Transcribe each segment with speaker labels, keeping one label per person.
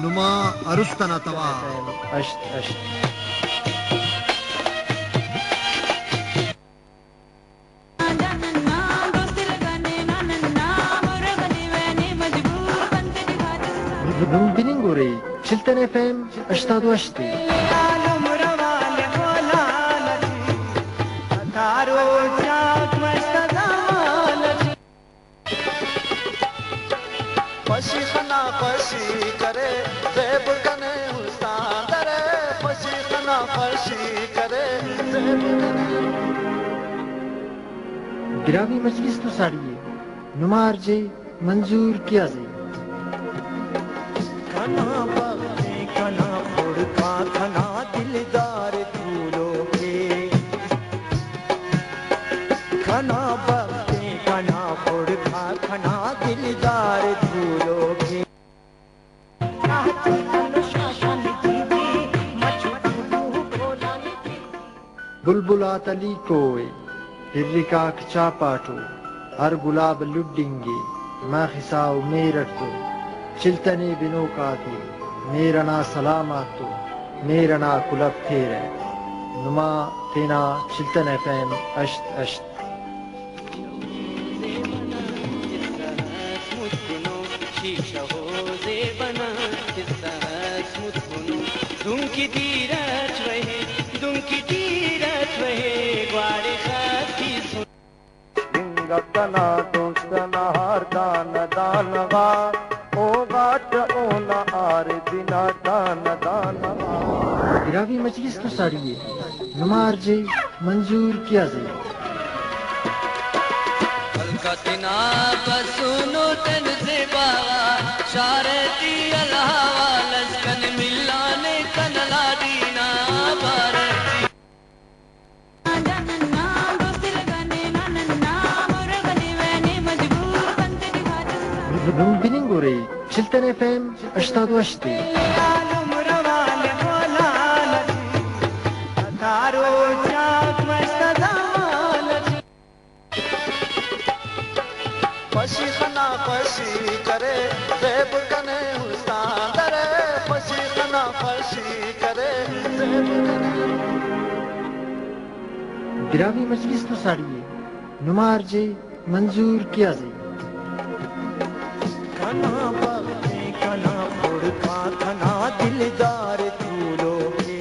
Speaker 1: नुमा अरुस्तना तवा
Speaker 2: अष्ट अष्ट बिनिंगोरे चिल्तन एफएम अष्टादो अष्टी
Speaker 3: पशी खना पशी करे जेब कने हुस्तान दरे पशी खना पशी करे जेब कने
Speaker 2: गिरावी मजलिस तो साड़िए नुमार जे मंजूर कियाज़ई
Speaker 3: खना बख्ते खना फुड़का खना दिलदार फूलों के खना बख्ते खना फुड़का खना दिलदार फूलों के
Speaker 2: बुलबुला तली कोए हिर्रिका खचा पाटो हर गुलाब लुड्डिंगे मैं खिसाओ मेरटो चिल्तने बिनो का थी मेरा ना सलामतो मेरा ना कुलब थेरे नुमा तेना चिल्तन एफएम अष्ट अष्ट
Speaker 4: दुंकी तीरच वहे ग्वाड़े खाती सुन
Speaker 3: गतना दोस्तना हर दान दानवा ओ बाट ओ न आर बिना दान दानवा
Speaker 2: गिरावी मजलिस तो साड़िए नुमार जे मंजूर कियाज़ई
Speaker 4: कतना बसुनो तन से बावा शारती अल्लाह लस्कन मिलाने कनला दीना भारती
Speaker 2: बिनिंगोरे चिल्तन एफएम अष्टादो अष्टी
Speaker 3: पशी खना पशी करे जेब कने हुस्तान दरे पशी खना पशी करे जेब कने
Speaker 2: गिरावी मजलिस तो साड़िए नुमार जे मंजूर कियाज़ई
Speaker 3: खना बख्ते खना फुड़का खना दिलदार फूलों के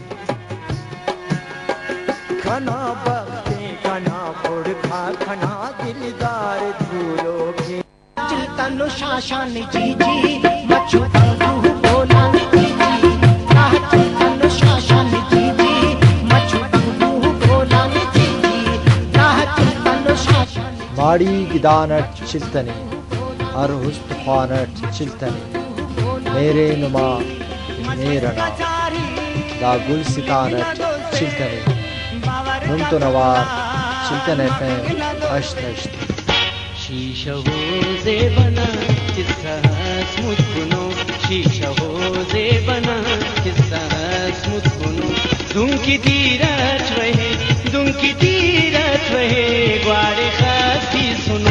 Speaker 3: खना बख्ते खना फुड़का खना दिलदार फूलों के
Speaker 5: चिल्तन शासन जी जी मछु तंगू बोला जी जी चिल्तन शासन जी जी मछु तंगू बोला जी जी चिल्तन शासन
Speaker 2: माड़ी गिदानट चिल्तने हर हुस्न ख्वानट चिल्तने मेरे नुमा मेरा ना दा गुल सितानट चिल्तने नुम तो नवार चिल्तन एफएम अष्ट अष्ट
Speaker 4: शीशा हो जे बना किस्सा स्मुत कुनो शीशा हो जे बना किस्सा स्मुत कुनो दुंकी तीरच वहे ग्वाड़े खाती सुनो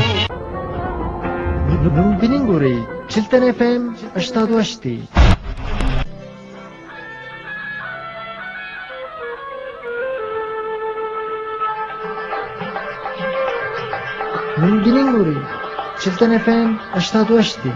Speaker 2: बिनिंगोरे चिल्तन एफएम अष्टादो अष्टी बिनिंगोरे चिल्तन एफएम अष्टादो अष्टी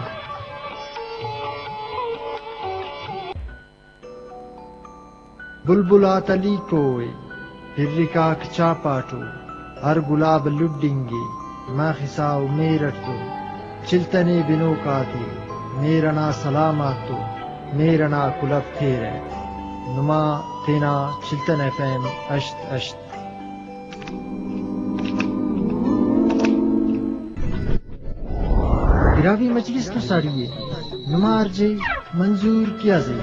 Speaker 2: बुलबुला तली कोए हिर्रिका खचा पाटो हर गुलाब लुड्डिंगे मैं खिसाओ मेरटो चिल्तने बिनो का थी मेरा ना सलामतो मेरा ना कुलब थेरे नुमा तेना चिल्तन एफएम अष्ट अष्ट गिरावी मजलिस तो साड़िए नुमार जे मंजूर कियाज़ई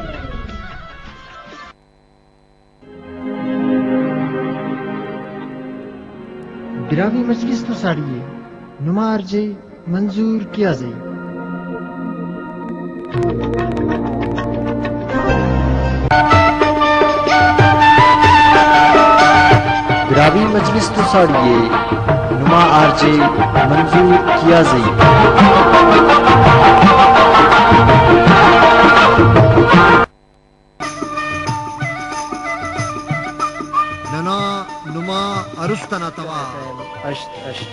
Speaker 2: गिरावी मजलिस तो साड़िए नुमार जे मंजूर कियाज़ई गिरावी मजलिस तो साड़िए नुमा आरजे मंजूर कियाज़ई
Speaker 1: أرستنا توا
Speaker 2: أشت أشت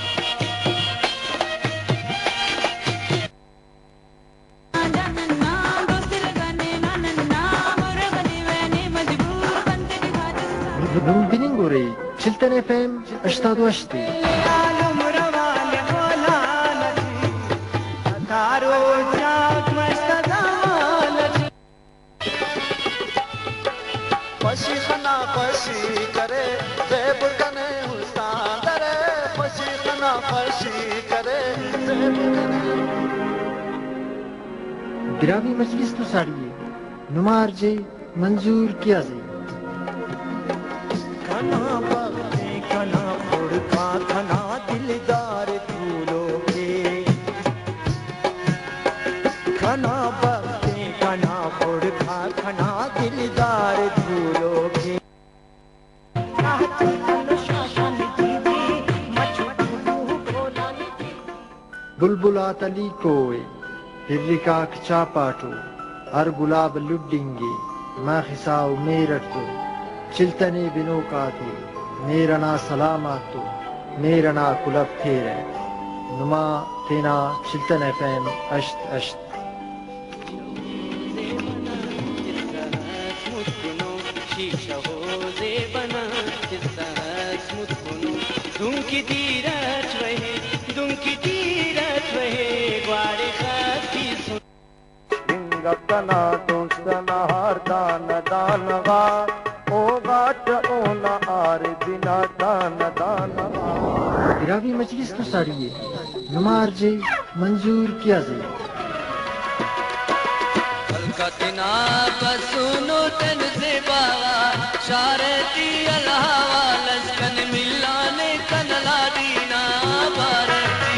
Speaker 2: بننگوری چلتن FM 88
Speaker 3: पशी खना पशी करे देव कने हुस्तान दरे पशी खना पशी करे देव कने
Speaker 2: براوی مجلس تو ساڑیے نمار جے منظور कियाज़ई
Speaker 5: खना बगते खना फुड़का खना दिलदार फूलों के खना बगते खना फुड़का खना दिलदार फूलों के
Speaker 2: बुलबुला तली कोय हिर्रिका खचा पाटो हर गुलाब लुड्डिंगे मैं खिसाव मेरठ तो चिलतने बिनो का थे मेरा ना सलामत मेरा ना कुलब थे नुमा तेना चिलतन FM अश्त अश्त
Speaker 4: दुंकी तीरथ रहे ग्वाड़े खाती सुन
Speaker 5: गना दोस्तना हर दान दानवा ओ बाट ओ न आर बिना दान दानवा
Speaker 2: براوی مجلس تو ساڑیے نمار جے منظور कियाज़ई
Speaker 4: कतना बसुनो तन से बावा शारती अल्लावा लस्कन मिलाने कनला दीना भारती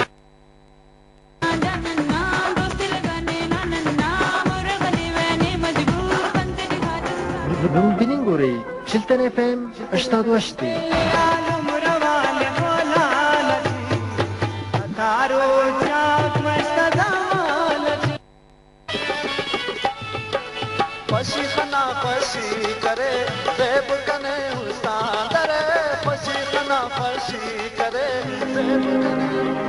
Speaker 2: بننگوری چلتن FM 88
Speaker 3: पशी खना पशी करे देव कने हुस्तान दरे पशी खना पशी करे देव कने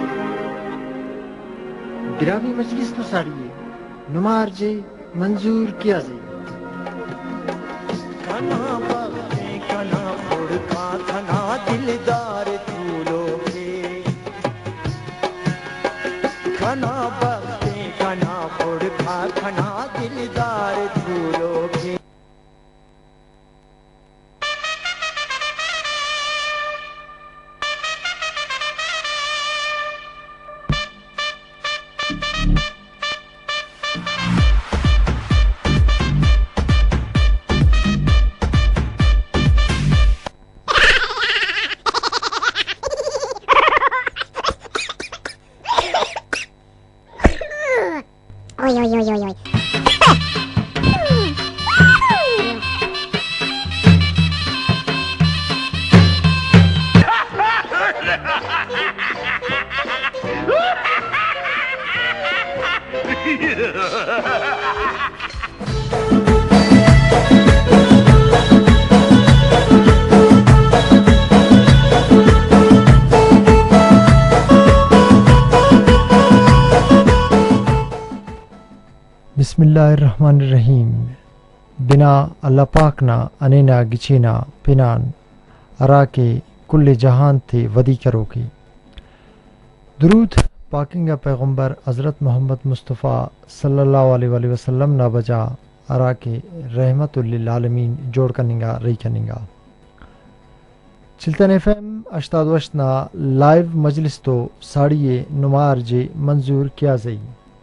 Speaker 2: براوی مجلس تو ساڑیے نمار جے منظور कियाज़ई
Speaker 5: खना बगते खना फुड़का खना दिलदार फूलों के खना बगते खना फुड़का खना दिलदार फूलों के
Speaker 6: Oi, oi, oi, oi, oi.
Speaker 2: बिस्मिल्लाहिर्रहमानिर्रहीम बिना अल्लाह पाक ना अनेना गिचेना पिनान अरा के कुल्ले जहान थे वदी करोगी दुरूद पाकिंगा पैगंबर हज़रत मोहम्मद मुस्तफ़ा सल्लल्लाहु अलैहि वसल्लम ना बजा अरा के रहमतुल लिल आलमीन जोड़ कनिंगा रही कनिंगा चिल्तन FM 88 ना लाइव मजलिस तो साड़िए नुमार जे मंजूर कियाज़ई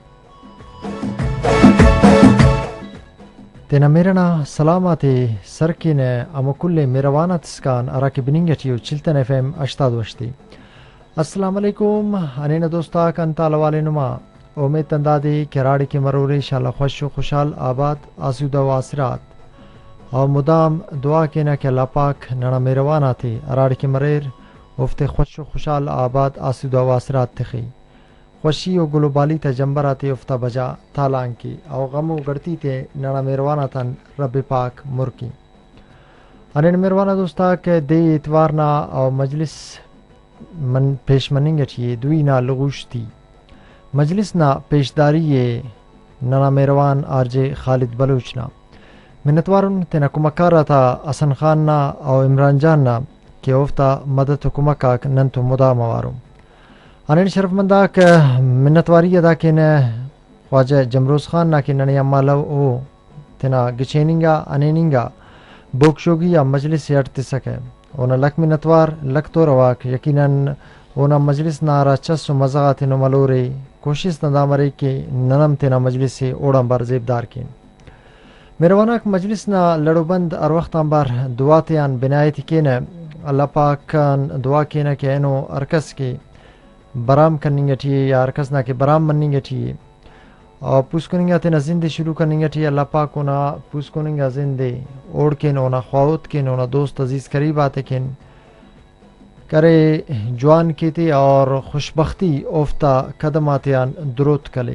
Speaker 2: तेना मेरना सलामते सरकिने अमकुल्ले मेरवाना तस्कान अराके बिनिंगटियो चिल्तन FM 88 अस्सलाम वालेकुम अनेना दोस्ता कंताल वाले नुमा उम्मीद तंदादे केराड़ी के मरोरे इंशाल्लाह खुश खुशहाल आबाद आसूदा वासरात और मुदाम दुआ के ना के अल्लाह पाक नना मेरवाना थे अराड़ के मरेर उफ्ते खुश खुशहाल आबाद आसूदा वासरात थे खुशी और गुलबाली तजम्बरा ते उफ्ता बजा तालांकी और गमो गड़ती ते नड़ा मेरवाना तन रब पाक मुर्की انن میروانه دوستا که د اتوارنا او مجلس من پیش منینگ چی دوینا لغوشتی مجلس نا پیشداری ننا میروان آرجے خالد بلوچنا منتوارن تینا کمکارا تا حسن خان نا او عمران جان نا که افتا مدد کمکاک ننتو مدا موارم انن شرف مندا که منتواری ادا کین خواجہ جمروز خان نا که ننیا مالو او تینا گچیننگا انیننگا بوکشوگی یا مجلس یارتی سکے اونا لک منتوار لک تو رواک یقیناً اونا مجلس نارا چس و مزغات نو ملوری کوشش ندامری که ننم تینا مجلس اوڑم بار زیبدار کین میرواناک مجلس نا لڑو بند ار وقتان بار دعاتیان بنایتی کینه اللہ پاکان دعا کینه که اینو ارکس کی برام کننگٹی یا ارکس نا که برام مننگٹی اور پوس کننگا تینا زندے شروع کننگٹی اللہ پاک اونا پوس کننگا زندے اوڑ کین اونا خواہت کین اونا دوست عزیز قریب آتے کین کرے جوان کیتے اور خوشبختی افتا قدماتیان دروت کلے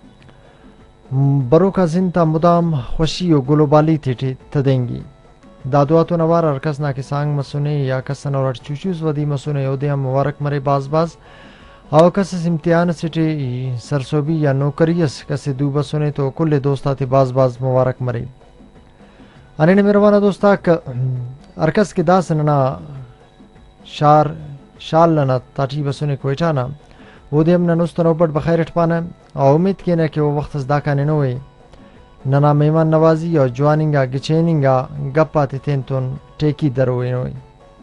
Speaker 2: برو کا زندہ مدام خوشی و گلوبالی تیٹی تدینگی دادواتو نوار ارکس نا کے سانگ مسونے یا کسن اور چوچوز ودی مسونے یودیا مبارک مرے باز باز او کس امتحان سٹی سرسوبی یا نوکریس کس دوبا سنے تو کل دوستاتی باز باز مبارک مرے انین میروانا دوستا ارکس کی داس ننا شال لنا تاٹی بسونے کوئٹانا وہ دیم ننوستن اوپر بخیر اٹپانا او امید کینا کہ وہ وقت ازداکا ننوے ننا میمان نوازی اور جواننگا گچیننگا گپاتی تینتون ٹیکی دروے نوے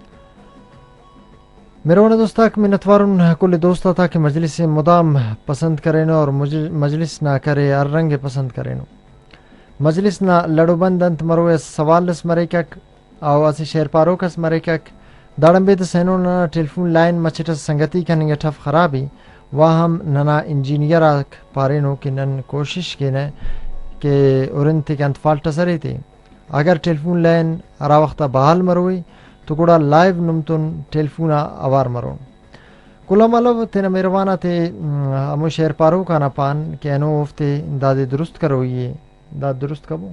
Speaker 2: میروانا دوستا کہ منتوارن کل دوستا تھا کہ مجلس مدام پسند کرینو اور مجلس نہ کرے ار رنگ پسند کرینو مجلس نہ لڑو بند انت مروے سوالس مریکک او اسی شیر پاروکس مریکک داڑم بید سینو ننا ٹیلیفون لائن مچٹس سنگتی کننگ ٹف خرابی واہم ننا انجینئر پارینو کی نن کوشش کینے کہ اورنتی کے انت فالٹ سری تھی اگر ٹیلیفون لائن ارا وقتا بحال مروی تو گوڑا لائیو نمتن ٹیلیفونا اوار مرون کلا مالو تینا میروانا تے امو شیر پارو کانا پان کہ انو افتے داد درست کرو یہ داد درست کبو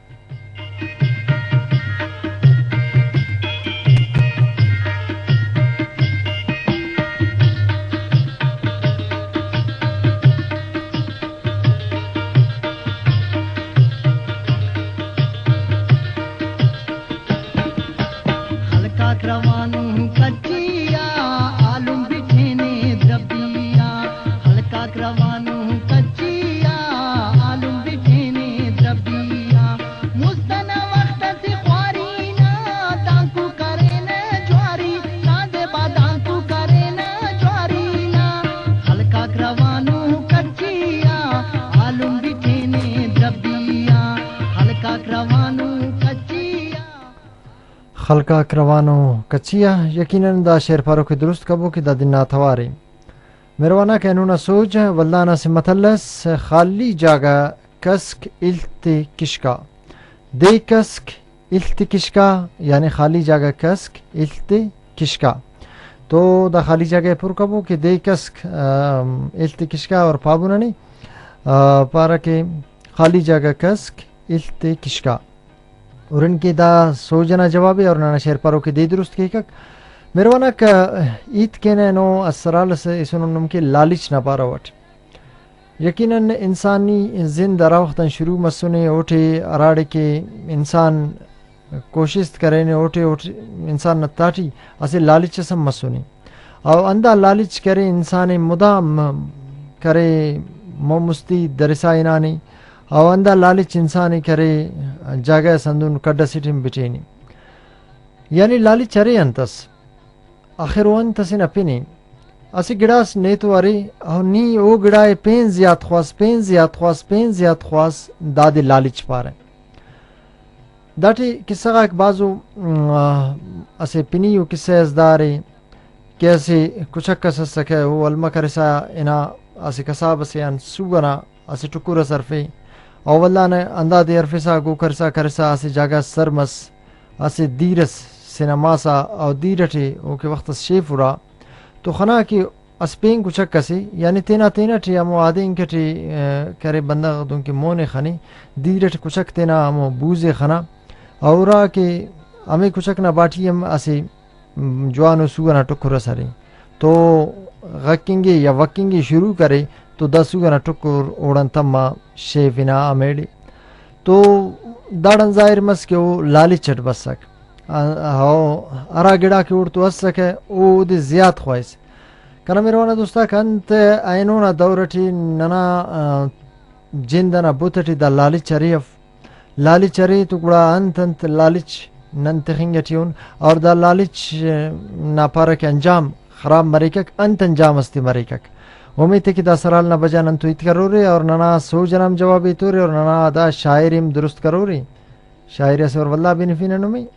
Speaker 2: خلقا کروانو کچیا یقیناً دا شیر پارو کے درست کبو کی دا دن ناتواری میروانا کہنونا سوج ولدانا سے متلس خالی جاگا کسک الت کشکا دے کسک الت کشکا یعنی خالی جاگا کسک الت کشکا تو دا خالی جاگا پر کبو کہ دے کسک الت کشکا اور پابونا نہیں پارا کہ خالی جاگا کسک الت کشکا اور ان کی دا سوجنا جوابی اور نانا شیر پارو کی دے درست کی کک میروانا کا عید کے نو اسرال سے اسنو نم کے لالچ نہ پارا وٹ یقیناً انسانی زند راوختن شروع مسونے اوٹے اراڑے کے انسان کوشش کرے نے اوٹے انسان نتاٹی اسے لالچ سم مسونے او اندہ لالچ کرے انسان مدام کرے مومستی درسائنانی او اندہ لالچ انسانی کرے جاگہ سندون کڈا سٹیم بٹینی یعنی لالچ چرے انتس آخر وہ انتسین اپنی اسی گڑاس نیتو ارے او نی او گڑائے پین زیاد خواست داد لالچ پارے داٹی کسا ایک بازو اسے پنیو کسے ازدارے کہ اسے کچھک کس سکے وہ علمہ کرسا انا اسے کساب اسے ان سوگنا اسے ٹکور صرفے او واللہ نے اندہ دے عرفسا گو کرسا اسے جاگہ سرمس اسے دیرس سینماسا او دیرٹے او کے وقت شیف رہا تو خنا کی اسپین کچھک کسی یعنی تینا ٹی امو آدین کٹی کرے بندہ دون کے مونے خنی دیرٹ کچھک تینا امو بوزے خنا اورا کے हमें कुछक ना बाटी हम ऐसे जवान सुगा ना टुकुर सारे तो गकेंगे या वकेंगे शुरू करे तो 10 सुगा ना टुकुर ओड़न तम्मा शेफिना अमेड़ी तो दाड़न जाहिर मस के वो लाली चट बसक हाँ अरा गिड़ा के उड़ तो हस सके वो दे ज़्यादा ख्वाइस कना मेरे वाला दोस्ता कंत आइनो ना दौरटी नना जिंदना बुतटी दा लाली चरी तो गुड़ा अंत लालिच नंत खिंगटियोन और दा लालिच ना पारा के अंजाम खराब मरीकक अंत अंजाम अस्ति मरीकक उम्मीद है कि दा सराल ना बजा नंतु इत करो रे और नना सो जनाम जवाब इतो रे और नना दा शायरीम दुरुस्त करो रे शायरी से और वल्ला बिनफिन नुमी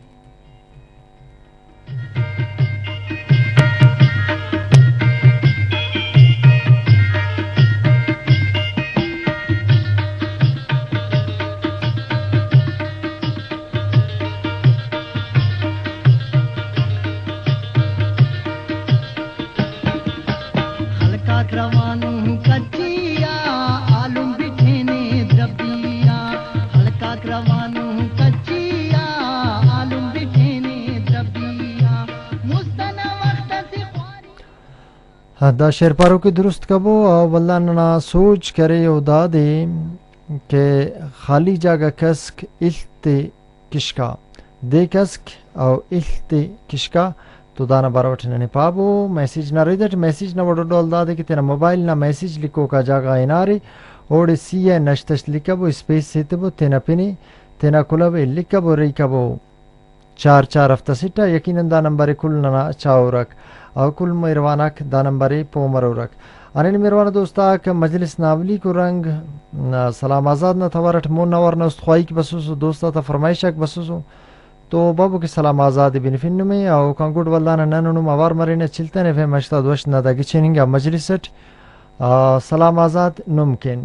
Speaker 2: दा शेरपारो की दुरुस्त कबो और वल्ला ना सोच करे उदा दे के खाली जगह कसक इल्ते किशका दे कसक और इल्ते किशका तो दाना बारवट ने पाबो मैसेज ना रिदट मैसेज ना वडो डोल दा दे कि तेरा मोबाइल ना मैसेज लिखो का जगह इनारे और सी है नश्तश लिखबो स्पेस से तो तेना पिनी तेना कुलब लिखबो रिकबो 4 हफ्ता सिटा यकीनन दा नंबर कुल ना चाओ रख और कुल मेरवानक दा नंबर पोमरो रख अने मेरवाना दोस्ता के मजलिस नावली को रंग सलाम आजाद न थवरट मोन नवर न ख्वाई की बसुस दोस्ता था फरमाइशक बसुस तो बाबू के सलाम आजाद बिन फिन में और कंगुड वल्ला न ननु मवार मरे ने चिलते ने फे मश्ता दोश न दा गिचेनिंग मजलिसट सलाम आजाद मुमकिन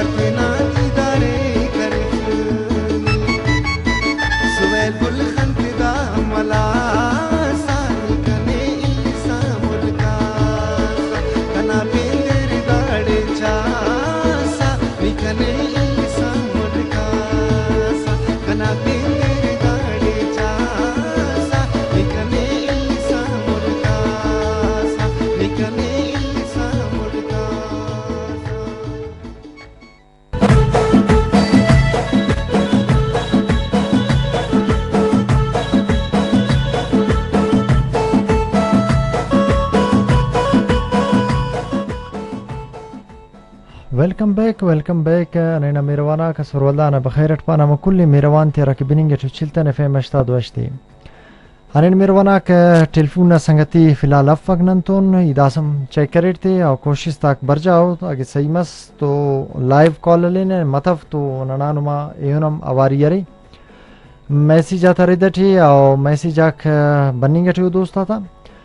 Speaker 2: welcome back أنا ميروانا كسر والله أنا بخيرت بانا ما كل ميروان ترى كبنينجة تشيلتنا في مشتاد واشتي أنا ميروانا كتلفونا سنگتي في الألف ننتون إداسم check करते أو कोशिश तक बढ़ जाओ अगर सही मस तो live call लेने मतलब तो ननानुमा एवनम आवारियरी मैसेज आता रहता थी और मैसेज आक बनिंगे थी दोस्ता था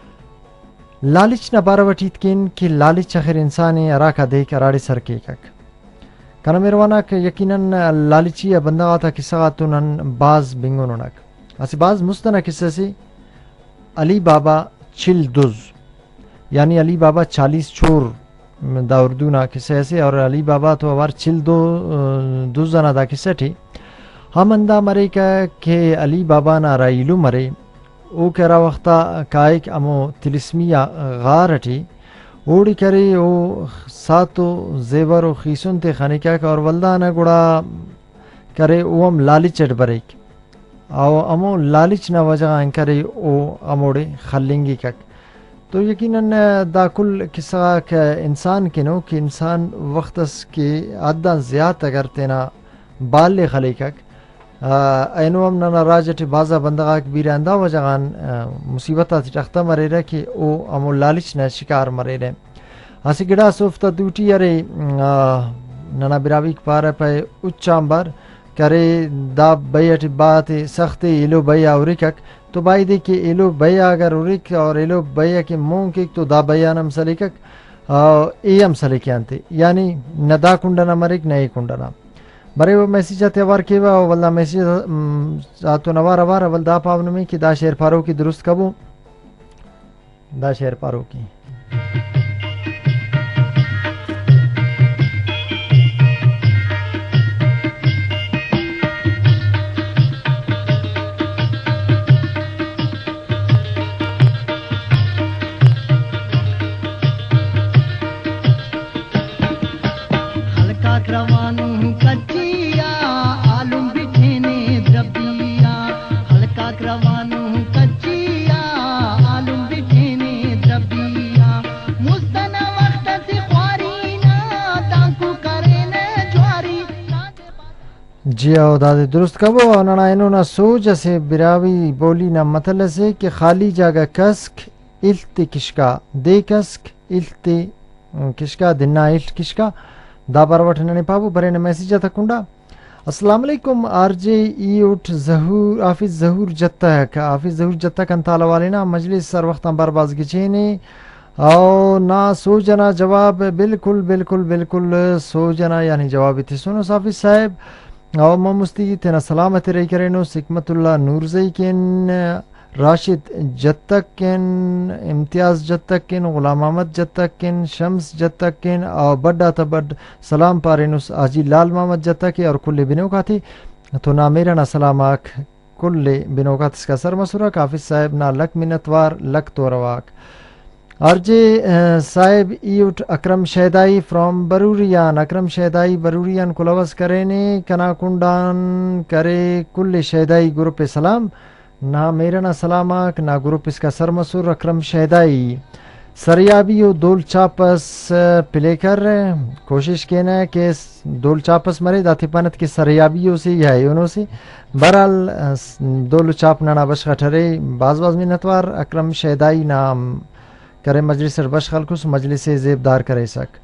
Speaker 2: लालिच न बारवटीत किन कि लालिच आखिर इंसानी अराका देख अराड़ी सर के कक कना मेरवाना के यकीनन लालिची या बंदा आता किस्सा तो नन बाज बिंगोनक असी बाज मुस्तना किस्से से अली बाबा चिल दुज यानी अली बाबा 40 चोर दा उर्दू ना किस्से ऐसे और अली बाबा तो अवार चिल दुज ना दा किस्से थी हम अंदा मरे के अली बाबा ना राइलू मरे ओ करा वक्ता कायक अमो तिलिस्मिया गारटी ओडी करे ओ सातो जेवर ओ खीसुन ते खाने क्या और वल्दा ना गुड़ा करे ओ हम लालिच बरेक आओ अमो लालिच ना वजह करे ओ अमोड़े खल्लेंगी कक तो यकीनन दाकुल किस्सा के इंसान के नो कि इंसान वक्तस के आदा ज़्यादा करते ना बाले खले कक ऐनुम ना राजट बाजा बंदगा कबीर अंदा वजगान मुसीबता तख्ता मरेरे कि ओ अमो लालिच न शिकार मरेरे हसी गिड़ा सोफ्ता दूटी अरे नना बिराविक पारे पे उच्चांबर करे दा बैठ बात सख्त इलो बैया उरिकक तो बाई दे कि इलो बैया अगर उरिक और इलो बैया के मुंह के तो दा बैया नम सलिकक एम सलिकयांते यानी नदा कुंडना मरिक नई कुंडना बरे वो मैसेज आते वार केवा वल्ला मैसेज आतो नवार वार वल्दा पावन में कि दा शेर पारो की दुरुस्त कबू दा शेर पारो की
Speaker 5: हल्का क्रवानू कच्चिया आलूम बिठेने द्रबिया हल्का क्रवानू कच्चिया आलूम बिठेने द्रबिया मुस्तना वक्त से ख्वारीना तांकू करे न ज्वारी
Speaker 2: जी आओ दादे दुरुस्त कबो नना इनो ना सोच से बिरावी बोली ना मतलब से कि खाली जगह कसक इल्ति किशका दे कसक इल्ति किशका दिना इल्त किशका दा बरवट ने पाबू बरे ने मैसेज तकुंडा अस्सलाम वालेकुम आरजे ई उठ जहूर हाफिज जहूर जत्ता है का हाफिज जहूर जत्ता कंताला वाले ना मजलिस सर वक्त बरबाज गिचेने और ना सो जना जवाब बिल्कुल बिल्कुल बिल्कुल सो जना यानी जवाब इतने सुनो हाफिज साहब और मुस्ती तेना सलामत रही करे नो सिकमतुल्लाह नूरजई केन राशिद जत्तकिन इम्तियाज़ जत्तकिन गुलाम अहमद जत्तकिन शम्स जत्तकिन और बड्डा तबड सलाम पारेनुस आजी लाल मोहम्मद जत्तकी और कुल्ले बिनो का थी तो ना मेरा ना सलाम आख कुल्ले बिनो का इसका सर मसूरा काफिज साहब ना लक मिन्नतवार लक तो रवाक आरजे साहब ईउट अक्रम शहदाई फ्रॉम बरूरियान अक्रम शहदाई बरूरियान कुलवस करेने कना कुंडान करे कुल्ले शहदाई ग्रुप सलाम ना मेरा ना सलामाक ना ग्रुप इसका सर मसूर अक्रम शहदाई सरयाबी और दोल चापस प्ले कर कोशिश कहना है कि दोल चापस मरे दाती पानत की सरयाबियों से या योनों से बहरहाल दोल चाप ना बश ठहरे बाज बाज मिन्नतवार अक्रम शहदाई नाम करे मजलिस बश खलकुस मजलिस जेबदार करे सक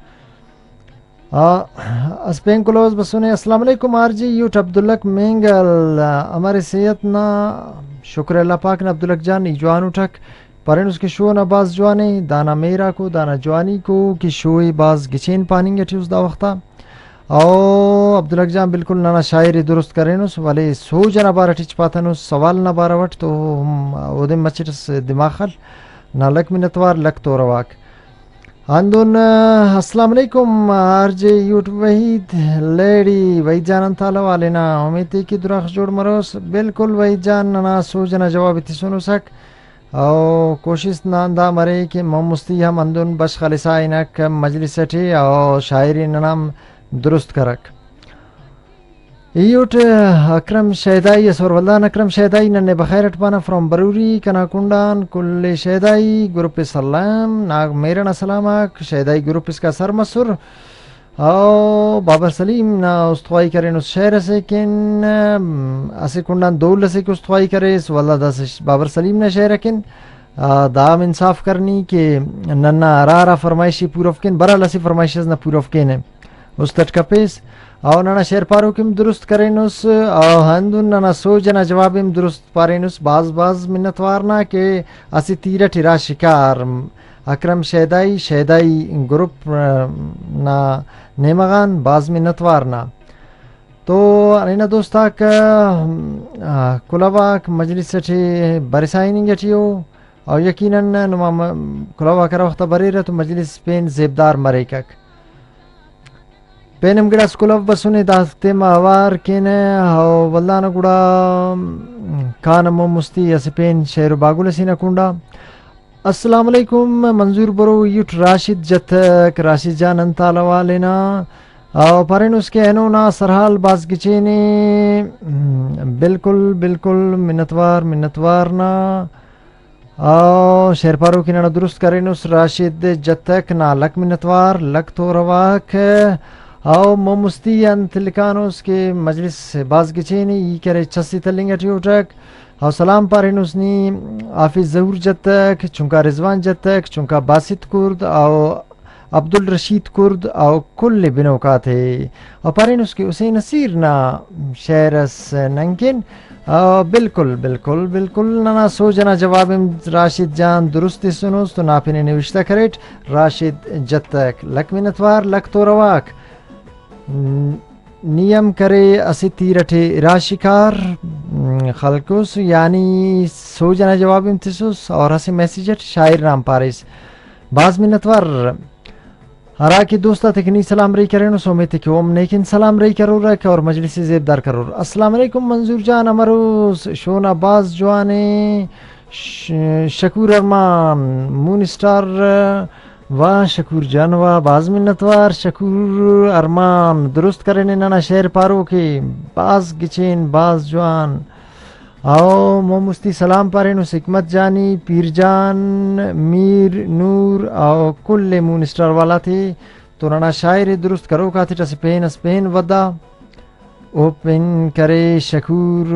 Speaker 2: अस्पें क्लोज बसुने अस्सलाम वालेकुम आरजी यूट अब्दुल्लक मेंगल हमारे सेहत ना शुक्र अल्लाह पाक ने अब्दुल्लक जान जवान उठक परन उसके शो ना बाज जवानी दाना मेरा को दाना जवानी को कि शोई बाज गिचेन पानी गे ठुस दा वक्ता او عبدالله جان بالکل نانا شاعری درست کरेनुस वाले सो जना बार टिच पातनुस सवाल ना बार वट तो ओदे मचिटस दिमाखल ना लक मिनतवार लक तो रवाक अंदुन अस्सलाम वालेकुम आरजे यूट्यूब वहीद लेडी वही जानन ताला वाले ना उम्मीद की दुराख जोड़ मरोस बिल्कुल वही जान ना सो जना जवाब इति सुनो सक او कोशिश नांदा मरे कि मुस्ती हम अंदुन बश खालिसा इनक मजलिस ठी او शायरी नाम दुरुस्त करक यूट अक्रम शहदाई असवरवल्दान अक्रम शहदाई नन्ने बखैरट पाना फ्रॉम बरूरी कनाकुंडान कुल्ले शहदाई ग्रुप सलाम नाग मेरन सलामक शहदाई ग्रुप इसका सरमसुर او बाबर सलीम ना उस्तवाई करें उस शहर से किन असे कुंडान दौल से कुछ उस्तवाई करे इस वाला दस बाबर सलीम ने शहर किन दाम इंसाफ करनी के नन्ना आरा फरमाइशी पूरफ किन बरा लसी फरमाइशेस ना पूरफ किन है उस तट का पेस और नाना शेर पारो किम दुरुस्त करें उस हंदुन नाना सो जना जवाब इम दुरुस्त पारें उस बाज बाज मिन्नतवार ना के असी तीरा टिरा शिकार अक्रम शहदाई शहदाई ग्रुप ना नेमगान बाज मिन्नतवार ना तो अरेना दोस्ता का कुलाबाक मजलिस से बरसाई नहीं जटियो और यकीनन नुमा कुलाबा करा वक्त बरेरा तो मजलिस पेन जेबदार मरेकक पेनम गिड़ा स्कूल बसुने दास्ते मावार केने हो वल्लाना गुड़ा कानमो मुस्ती ऐसे पेन शेर बागुल सीना कुंडा अस्सलाम वालेकुम मंजूर बरो यूट राशिद जतक राशिद जान अंताला वालेना और परेन उसके एनो ना सरहाल बाज गिचेने बिल्कुल बिल्कुल मिन्नतवार मिन्नतवार ना और शेर पारो की ना दुरुस्त करें उस राशिद जतक ना लक मिन्नतवार लक तो रवाक आओ मुस्ती अंतलिकानोस के मजलिस से बाज गिचेनी ई करे चस्सी तलिंग ट्यूटक और सलाम पारिनुसनी आफिज जहूर जतक चुंका रिजवान जतक चुंका बासित कुर्द और अब्दुल रशीद कुर्द और कुल बिनो का थे और पारिनुस के उसे नसीर ना शेरस नंकिन बिल्कुल बिल्कुल बिल्कुल ना सो जना जवाब राशिद जान दुरुस्ती सुनोस तो नापिने निविश्ता करेट राशिद जतक लक मिनतवार लक तो रवाक नियम करे असी तीरठे राशिकार खलकुस यानी सो जना जवाब इम्तिसुस और हसी मैसेज शायर नाम पारिस बाज मिन्नतवार हरा की दोस्ता तकनी सलाम रही करें सोमेते कि ओम नेकिन सलाम रही करो रख और मजलिस जेबदार करो अस्सलाम वालेकुम मंजूर जान अमरो शोना बाज जवाने शकूर अरमान मून स्टार वाह शकूर जान वाह बाज मिन्नतवार शकूर अरमान दुरुस्त करें नाना शेर पारो के बाज गिचेन बाज जवान आओ मोमुस्ती सलाम पारे नु हिकमत जानी पीर जान मीर नूर आओ कुल्ले मून स्टार वाला थे तो नाना शायर दुरुस्त करो का थे स्पेन वदा ओपन करे शकूर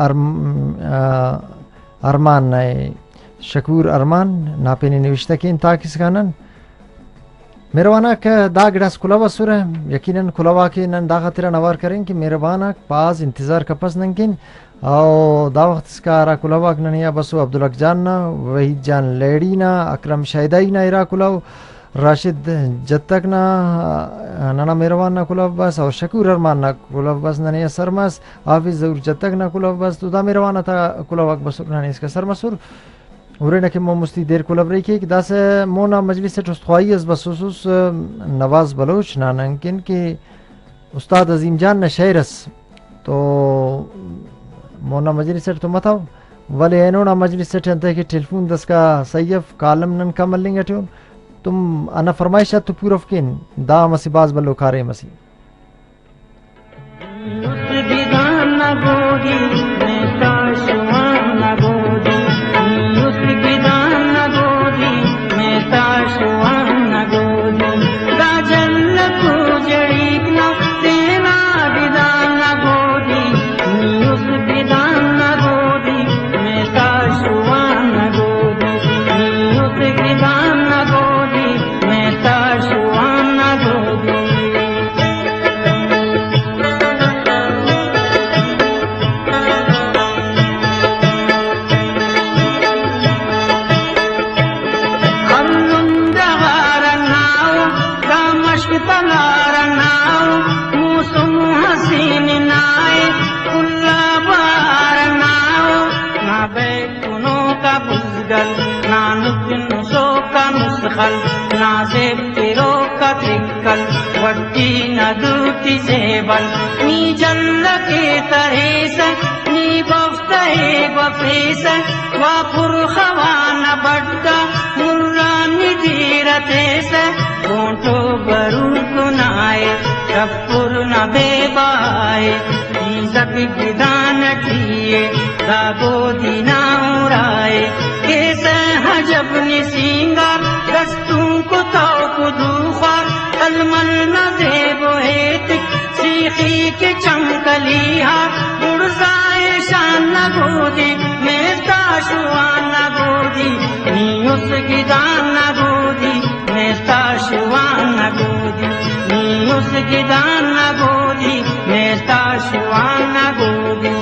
Speaker 2: अरमान नए शकूर अरमान नापेने निविश्ता के इंता किस कानन मेरवाना का दाग डास कुलावा सुर यकीनन कुलावा के नन दागा तेरा नवार करें कि मेरवाना पास इंतजार कपस नंकिन आओ दावत इसका रा कुलावा ननिया बसो अब्दुल जान ना वही जान लेडी ना अक्रम शहदाई ना इरा कुलाव राशिद जतक ना नाना मेरवान ना कुलाव बस और शकूर अरमान ना कुलाव बस ननिया सरमस हाफिज जरूर जतक ना कुलाव बस तो दा मेरवाना था कुलाव बस ना इसका सरमसुर उरे न के मुस्ती देर कुलब रही कि दास मोना मजलिस से तस्वाईस बसुस नवाज बलोच ना नंकिन के उस्ताद अजीम जान न शेरस तो मोना मजलिस से तो मताओ वाले एनो ना मजलिस से ठंते के टेलीफोन दस का सैयफ कालम नन कमल लिंगे तुम अना फरमाइश तो पूरफ किन दा मसीबाज बलो खारे मसी
Speaker 6: गल नानुकिन सो का मुसखल नाजेब तेरो का तिकल वट्टी नदूती जेबल नी जल्ल के तरेस नी बफ्ते बफेस वापुर खवाना बड्डा मुर्रानी धीरतेस गोंटो बरू कुनाए कपूर न बेबाए इज़त विदान किए दागो दीना उड़ाए कैसे हजब निसिंगार दस्तों को ताऊ को दूखार तलमल न देबो हेतिक सीखी के चमकलिया उड़साए शान न गोदी मेस्ता शुआन न गोदी नीउस गिदान न गोदी मेस्ता शुआन न गोदी नीउस गिदान न गोदी मेस्ता शुआन न गोदी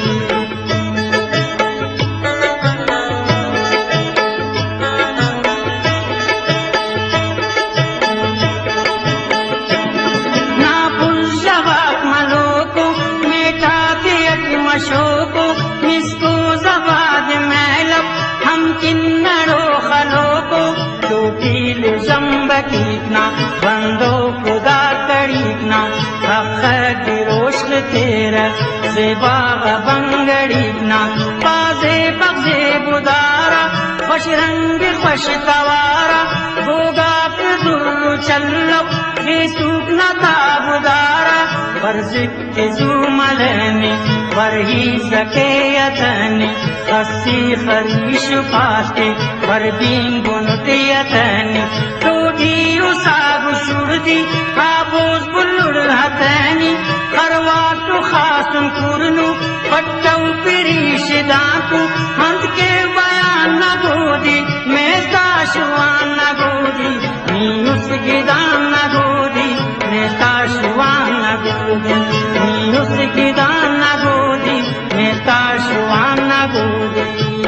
Speaker 6: शोको इसको जबाद मैलब हम किन्नरो खलो को टोपील जम्ब कीटना बंदो खुदा करीटना अखद रोशल तेरा सेबाग बंगड़ीटना बाजे बगजे बुदारा खुश रंग खुश तवारा होगा दुर्र चल्लो बेसूक न ताबुदारा बरसिक के जुमलने बरही सके यतने हसी खरीश पाते बरबीन गुनते यतने टोटी उसागु शुरदी आबोज बुल्लुड़ हतनी खरवाटु खासुन कुरनु पट्टौ पिरीश दाकु हंत के बयान न गोदी मेस्ता शुआन न गोदी नीउस गिदान न गोदी मेस्ता शुआन न गोदी नीउस गिदान न गोदी मेस्ता शुआन न गोदी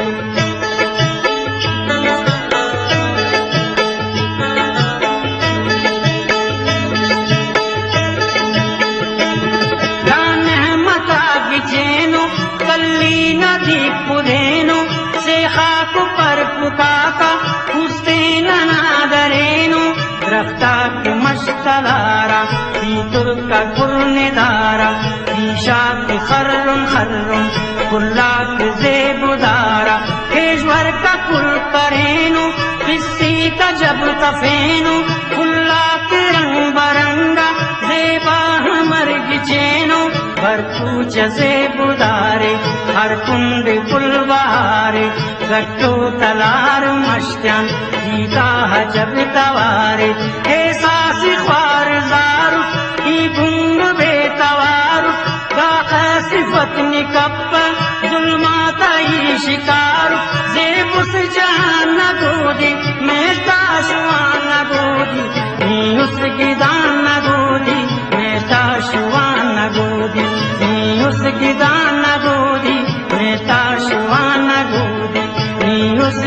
Speaker 6: कल्ली नदी पुदेनो से खाक पर पुकाका हुसैन नादरेनो रफ्ता के मश्तलारा तीतुर का गुरनेदारा ईशा के खर्रुम खर्रुम कुल्ला के जेबुदारा पेशवर का कुल करेनो किसी का जब तफेनो कुल्ला के रंग बरंगा जेबा हमर गिचेनो भरपू जसे बुदारे हर कुंड पुलवारे गट्टो तलार मश्त्यान जीता जब तवारे एहसासी ख्वार जारू ई भूंग बेतवारू गाखा सिफत निकप्प जुल्माता ई शिकारू जेबुस जहान न गोदी मेस्ता शुआन न गोदी नीउस गिदान न गोदी मेस्ता शुआन न गोदी नीउस गिदान न गोदी मेस्ता शुआन न गोदी नीउस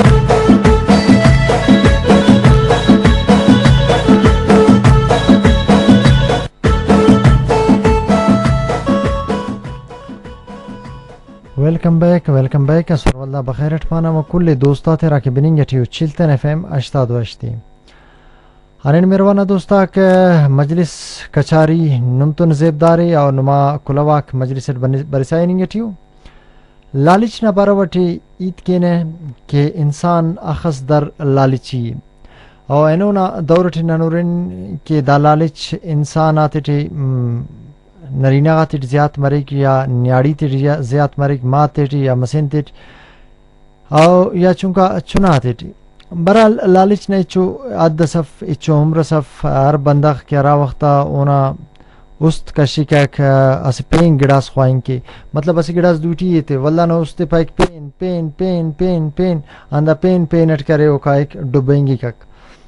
Speaker 2: वेलकम बैक असर वल्ला बखैर अठमाना व कुल्ले दोस्ता थे राके बिनिंग यटियो चिल्तन एफएम 88 अनिन मेरवाना दोस्ता के मजलिस कचारी नुमतुन जेबदारी और नुमा कुलवाक मजलिस बरसाई निंग यटियो लालिच न बारवटी ईद केने के इंसान अखस दर लालिची और एनोना दौरटी ननुरिन के दा लालिच इंसान आते नरीना टिट ज़्यात मरिक या न्याड़ी टिट ज़्यात मरिक माँ टिट या मसीन टिट और या चुंका चुना टिट बरा लालिच ने चो आद सफ इचो उम्र सफ हर बंदा क्या रा वक्ता ओना उस्त कशी का अस पेन गिड़ास ख्वाइन के मतलब अस गिड़ास दूटी ये थे वल्ला ना उस्ते पाइक पेन पेन पेन पेन पेन आंदा पेन पेन अट करे वो का एक डुबेंगी कक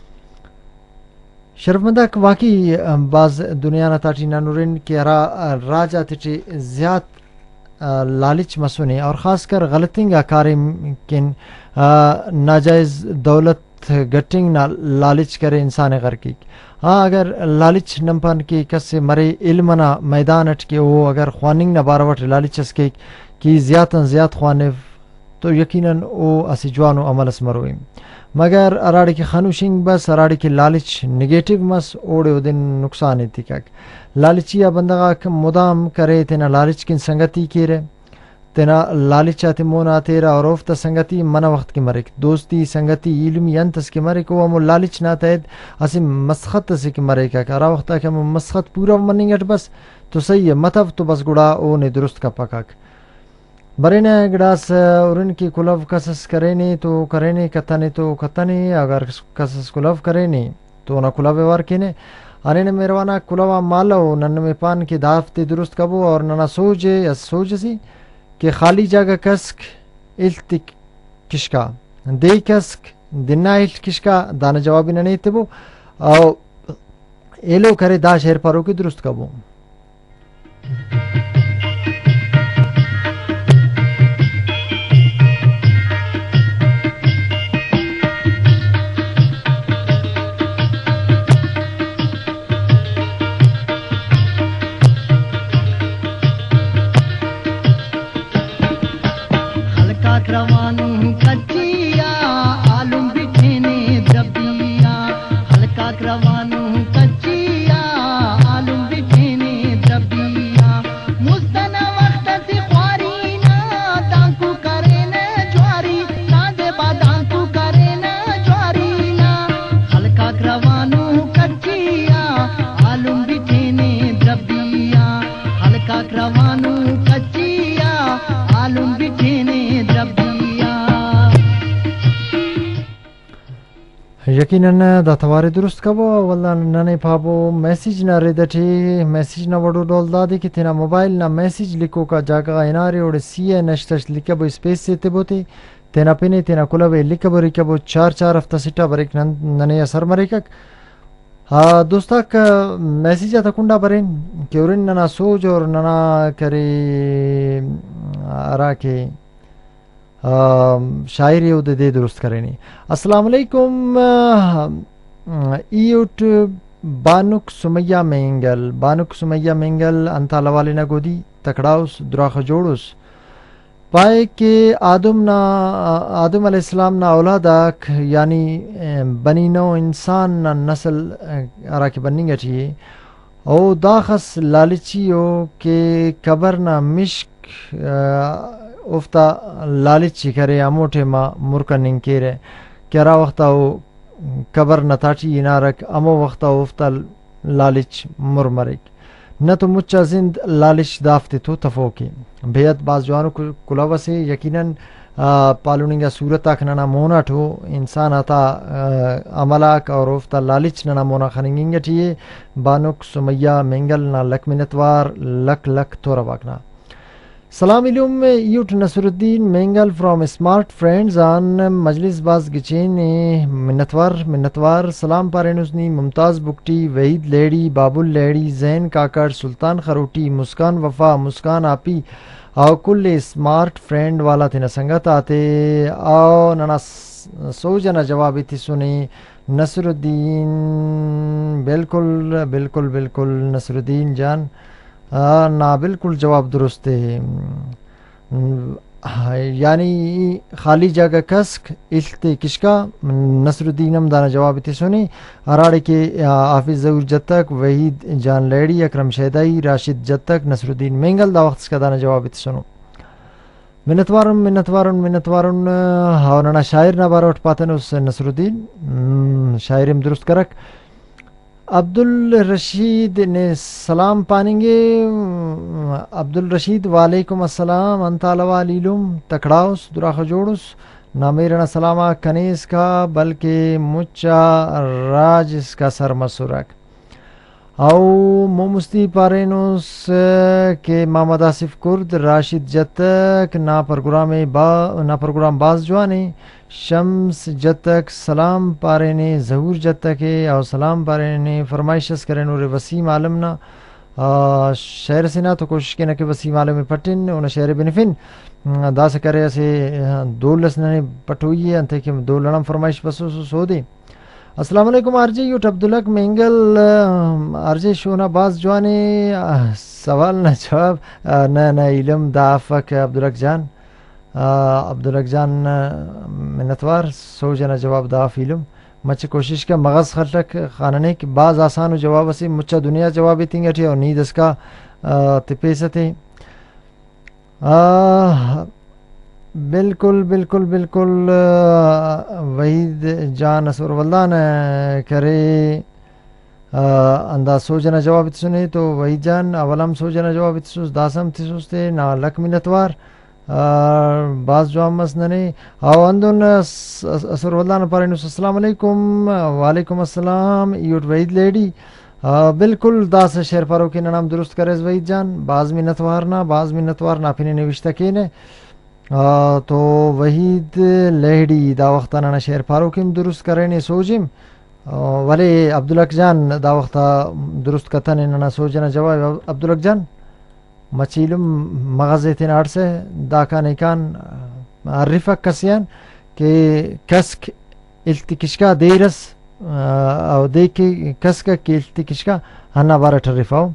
Speaker 2: शर्मदा वाकई बाज दुनिया न ताटी ननुरिन के राजा तिटी ज़्याद लालिच मसुने और ख़ासकर गलतिंगा कारिम किन नाजायज़ दौलत गटिंग ना लालिच करे इंसान गर की हाँ अगर लालिच नंपन की कस मरे इल्मना मैदान अट के वो अगर ख्वानिंग न बारवट लालिच के कि ज़्यादा ख़्वाने तो यकीनन ओ असी जवानो अमलस मरोई मगर अराड़ी के खानुशिंग बस अराड़ी के लालच नेगेटिव मस ओड़े दिन नुकसान है तिका लालचिया बंदा मुदाम करे तेना लालच की संगति की रे तेना लालच आते मोना तेरा और ओफ्ता संगति मना वक्त की मरे दोस्ती संगति इल्मी अंतस के मरे को हम लालच ना तहत असी मसखत से के मरे का करा वक्त के हम मसखत पूरा मनेंगे बस तो सही है मतलब तो बस गुड़ा ओ ने दुरुस्त का पकाक बरेने गड़ास और इनकी कुलव कसस करेने तो करेने कतने तो कतने अगर कसस कुलव करेने तो ना कुलव व्यवहार केने अरे ने मेरवाना कुलवा मालो नन में पान के दाफ्ते दुरुस्त कबो और नना सोचे या सोच सी कि खाली जगह कसक इल्तिक किशका दे कसक दिना इल्त किशका दाना जवाबी न नहीं तेबो और एलो करे दा शहर पारो की दुरुस्त कबो
Speaker 5: रवानू कच्चिया आलूम बिठेने दबिया हल्का रवानू कच्चिया आलूम बिठेने दबिया मुस्तना वक्त से ख्वारी ना दांकू करे न ज्वारी ना दे बादांकू करे न ज्वारी ना हल्का रवानू कच्चिया आलूम बिठेने दबिया हल्का रवानू कच्चिया आलूम बिठेने
Speaker 2: यकीनन दा तवारे दुरुस्त कबो वल्ला नने पाबो मैसेज ना रे दठी मैसेज ना वडो डोल दादी कि तेना मोबाइल ना मैसेज लिखो का जागा इनारे और सीए नष्टस लिखबो स्पेस से तेबोती तेना पिने तेना कुलवे लिखबो रिकबो 4 हफ्ता सिटा बरेक नने असर मरेक हा दोस्ता का मैसेज आता कुंडा बरेन केवरिन नना सोच और नना करे आरा के शायरी उदे दे दुरुस्त करेनी अस्सलाम वालेकुम ईउट बानुक सुमैया मेंगल अंता लवालिना गोदी तकड़ाउस दुराख जोड़ुस पाए के आदम अलैहिस्सलाम ना औलादाक यानी बनीनो इंसान ना नस्ल आरा के बनिंग चाहिए ओ दाखस लालचियो के कबर ना मिश्क उफ्ता लालच करे अमोठे मा मुरकनिंग केरे केरा वक्ता वो कबर नताची इनारक अमो वक्ता उफ्ता लालच मुरमरिक न तो मुच्चा जिंद लालच दाफ्ते तो तफोकी बेहद बाज जवानों कुलावा से यकीनन पालुनिंगा सूरत आखना मोना ठो इंसान आता अमलाक और उफ्ता लालच ना मोना खनिंगे ठिए बानुक सुमैया मेंगल ना लक मिनतवार लक तोरा वाकना सलाम इलुम यूट Nasruddin Mengal from smart friends on मजलिस बाज गिचेन मिन्नतवार सलाम पारेनुसनी मुमताज़ बुकटी वहीद लेडी बाबुल लेडी जैन काकड़ सुल्तान खरोटी मुस्कान वफा मुस्कान आपी आओ कुल स्मार्ट फ्रेंड वाला थे न संगत आते आओ नना सोजना जवाब थी सुनी नसरुद्दीन बिल्कुल बिल्कुल बिल्कुल नसरुद्दीन जान ना बिल्कुल जवाब दुरुस्त है यानी खाली जगह कसक इल्ते किसका नसरुद्दीन हमदाना जवाब इतने सुनी अराड़े के हाफिज जहूर जत्तक वहीद जान लेडी अकरम शहदाई राशिद जत्तक नसरुद्दीन मेंगल दा वक्त का दाना जवाब इतने सुनो मिन्नतवारुन हावना शायर ना बारा उठ पाते उस नसरुद्दीन शायर दुरुस्त करक अब्दुल रशीद ने सलाम पानेंगे अब्दुल रशीद वालेकुम अस्सलाम अंतालवालीलुम तकड़ाउस दुराख जोड़ुस ना मेरा सलामा कनीस का बल्कि मुच्चा राज इसका सर मसूरक आओ मोमुस्ती पारेनुस के मोहम्मद आसिफ कुर्द राशिद जतक ना प्रोग्राम बाज जवानी शम्स जतक सलाम पारे ने जहूर जतक और सलाम पारे ने फरमाइशस करें और वसीम आलम ना शहर से ना तो कोशिश के ना कि वसीम आलम में पटिन उन्हें शहर बेनिफिन दास करे ऐसे दो लसने पटोई है अंत कि दो लड़म फरमाइश बस सो दे अस्सलाम वालेकुम आरजे यूट अब्दुल्लक मेंगल आरजे शोना बाज जवानी सवाल न जवाब न इलम दाफक अब्दुल्लक जान
Speaker 7: अब्दुल जान मिन्नतवार सो जना जवाब दा फिल्म मच कोशिश का मगज खटक खानने की बाज आसान जवाब असी मुच्चा दुनिया जवाब इतिंग अठी और नींद इसका तिपेसते बिल्कुल बिल्कुल बिल्कुल वहीद जान असुरवल्लान करे अंदाज सो जना जवाब सुने तो वहीद जान अवलम सो जना जवाब सुस दासम थिसुस्ते ना लक मिन्नतवार बाज जवामस नने आवंदुन असुरवल्लान पारिनुस अस्सलाम वालेकुम वालेकुम अस्सलाम यूट वहीद लेडी बिल्कुल दास शेर पारो के नाम दुरुस्त करे वहीद जान बाज मिन्नतवार ना फिने निविष्टा केने तो वहीद लेडी दा वक्ता ना शेर पारो किम दुरुस्त करे ने सोजिम वाले अब्दुल जान दा वक्ता दुरुस्त कथन ना सोजना जवाब अब्दुल जान मचीलुम मगज़ेतिन आरसे दाका निकान अरिफा कसियान के कसक इल्तिकिशका देरस और देखे कसका के इल्तिकिशका हन्ना बारा ठरिफाओ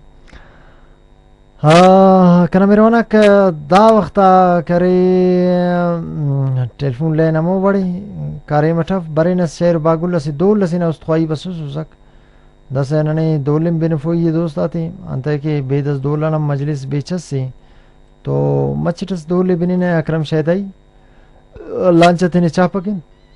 Speaker 7: कना मेरवाना का दा वक्ता करे टेलीफोन लेना मो बड़ी कारे मठफ बरे न शेर बागुल से दो लसिना उस्तवाई बसुस उसक दस नने दोलिम बिन फोई दोस्त आती अंत के बेदस दोलाना मजलिस बेचस से तो मचिटस दोले बिने अकरम शैदाई लांचते ने चापकिन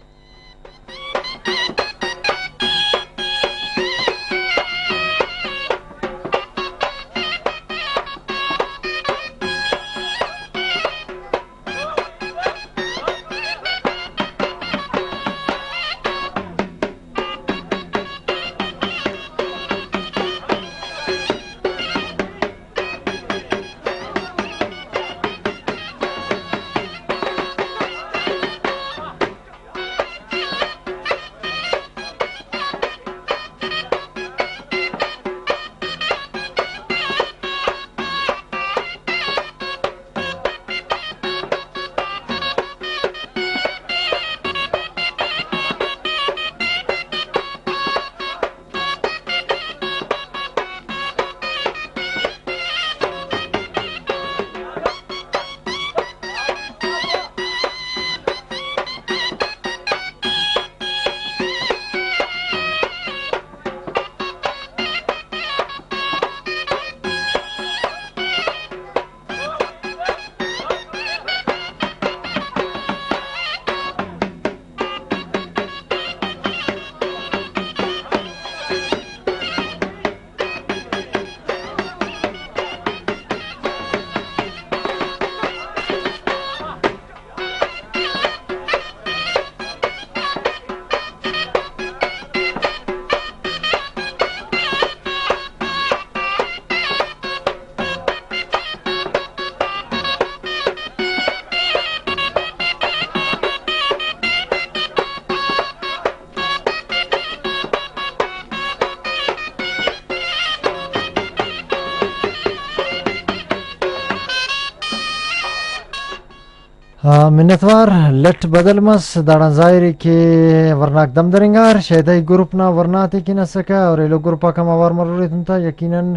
Speaker 7: मिन्नतवार लट बदल मस दाड़ा जाहिर के वरनाक दम दरेंगार शैदाई ग्रुप ना वरना थे कि न सका और ये लोग ग्रुपा का मवार मरूरी था यकीनन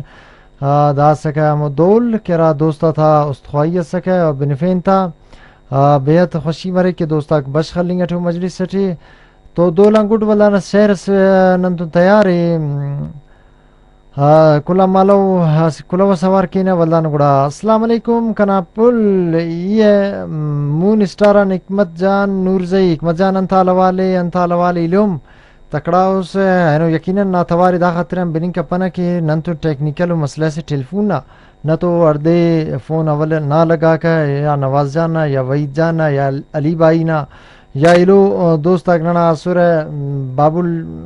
Speaker 7: दा सका मुदोल केरा दोस्ता था उस्तख्वाई सका और बेनिफेन था बेहद खुशी मरे के दोस्ता बश खलिंग ठो मजलिस सटी तो दो लंगुट वाला न शहर से नंतु तैयार है कुला मालो कुला सवार कीने वल्लान गुड़ा अस्सलाम वालेकुम कना पुल ये मून स्टारा हिकमत जान नूरजई हिकमत जान अंतालवाले इलुम तकड़ा उस है यकीनन ना थवारी दा खतरे बिनिंग कपना के नन तो टेक्निकल मसले से टेलीफोन ना न तो अर्दे फोन अवल ना लगा कर या नवाज जाना या वहीद जाना या अली भाई ना या इलो दोस्त अगना असुर बाबुल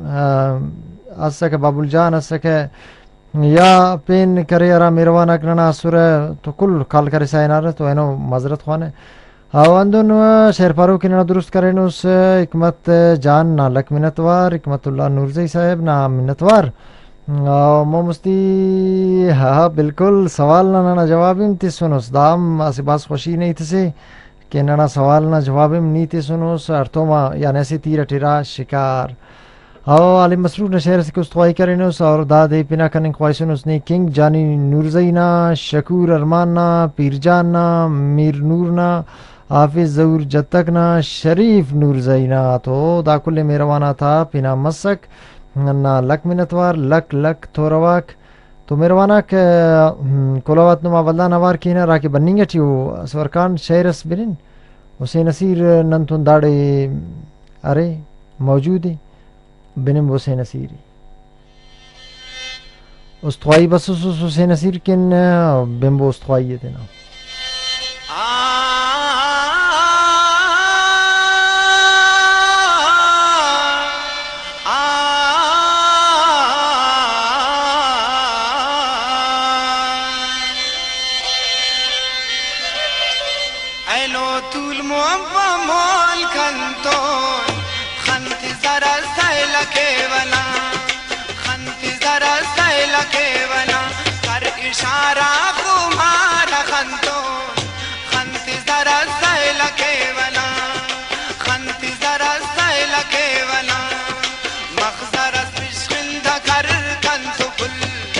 Speaker 7: असके बाबुल जान असके या पेन करे अरा मेरवान अगना असुर तो कुल काल करे साइनार तो है मजरत खाने अंदुन शेरपारो की ना दुरुस्त करे उस हिकमत जान ना लक मिन्नतवार हिकमतुल्लाह नूरजई साहब ना मिन्नतवार मोमस्ती हाँ बिल्कुल सवाल ना जवाब ती सुनोस दाम आसिबास खुशी नहीं थी कि ना सवाल ना जवाब नहीं थे सुनोस अर्थों यानी ऐसी तीर टिरा शिकार आओ आलिम मसरूफ ने शहर से कुछ ख्वाही करें और दादे पिना करने ख्वाहिश उसने किंग जानी नूरजई ना शकूर अरमान ना पीरजान ना मीर नूर ना हाफिज जहूर जतकना शरीफ नूरजैना तो दाकुल मेहरवाना था पिना मसक ना लक मिनतवार लक लक थोरवाक तो मेहरवाना के कोलावत नुमा वल्दा नवार कीना राके बन्निंगे टियो सरकान शेरस बिनिन हुसैन नसीर नंतुन दाड़े अरे मौजूद है बिनिम हुसैन नसीरी उस्तवाई बस हुसैन नसीर किन बिम्बो उस्तवाई थे ना
Speaker 8: इशारा तुम्हारा खंतो खंती जरा सैल केवला खंती जरा सैल केवला मखजरस बिश्खिंद कर कंतु पुल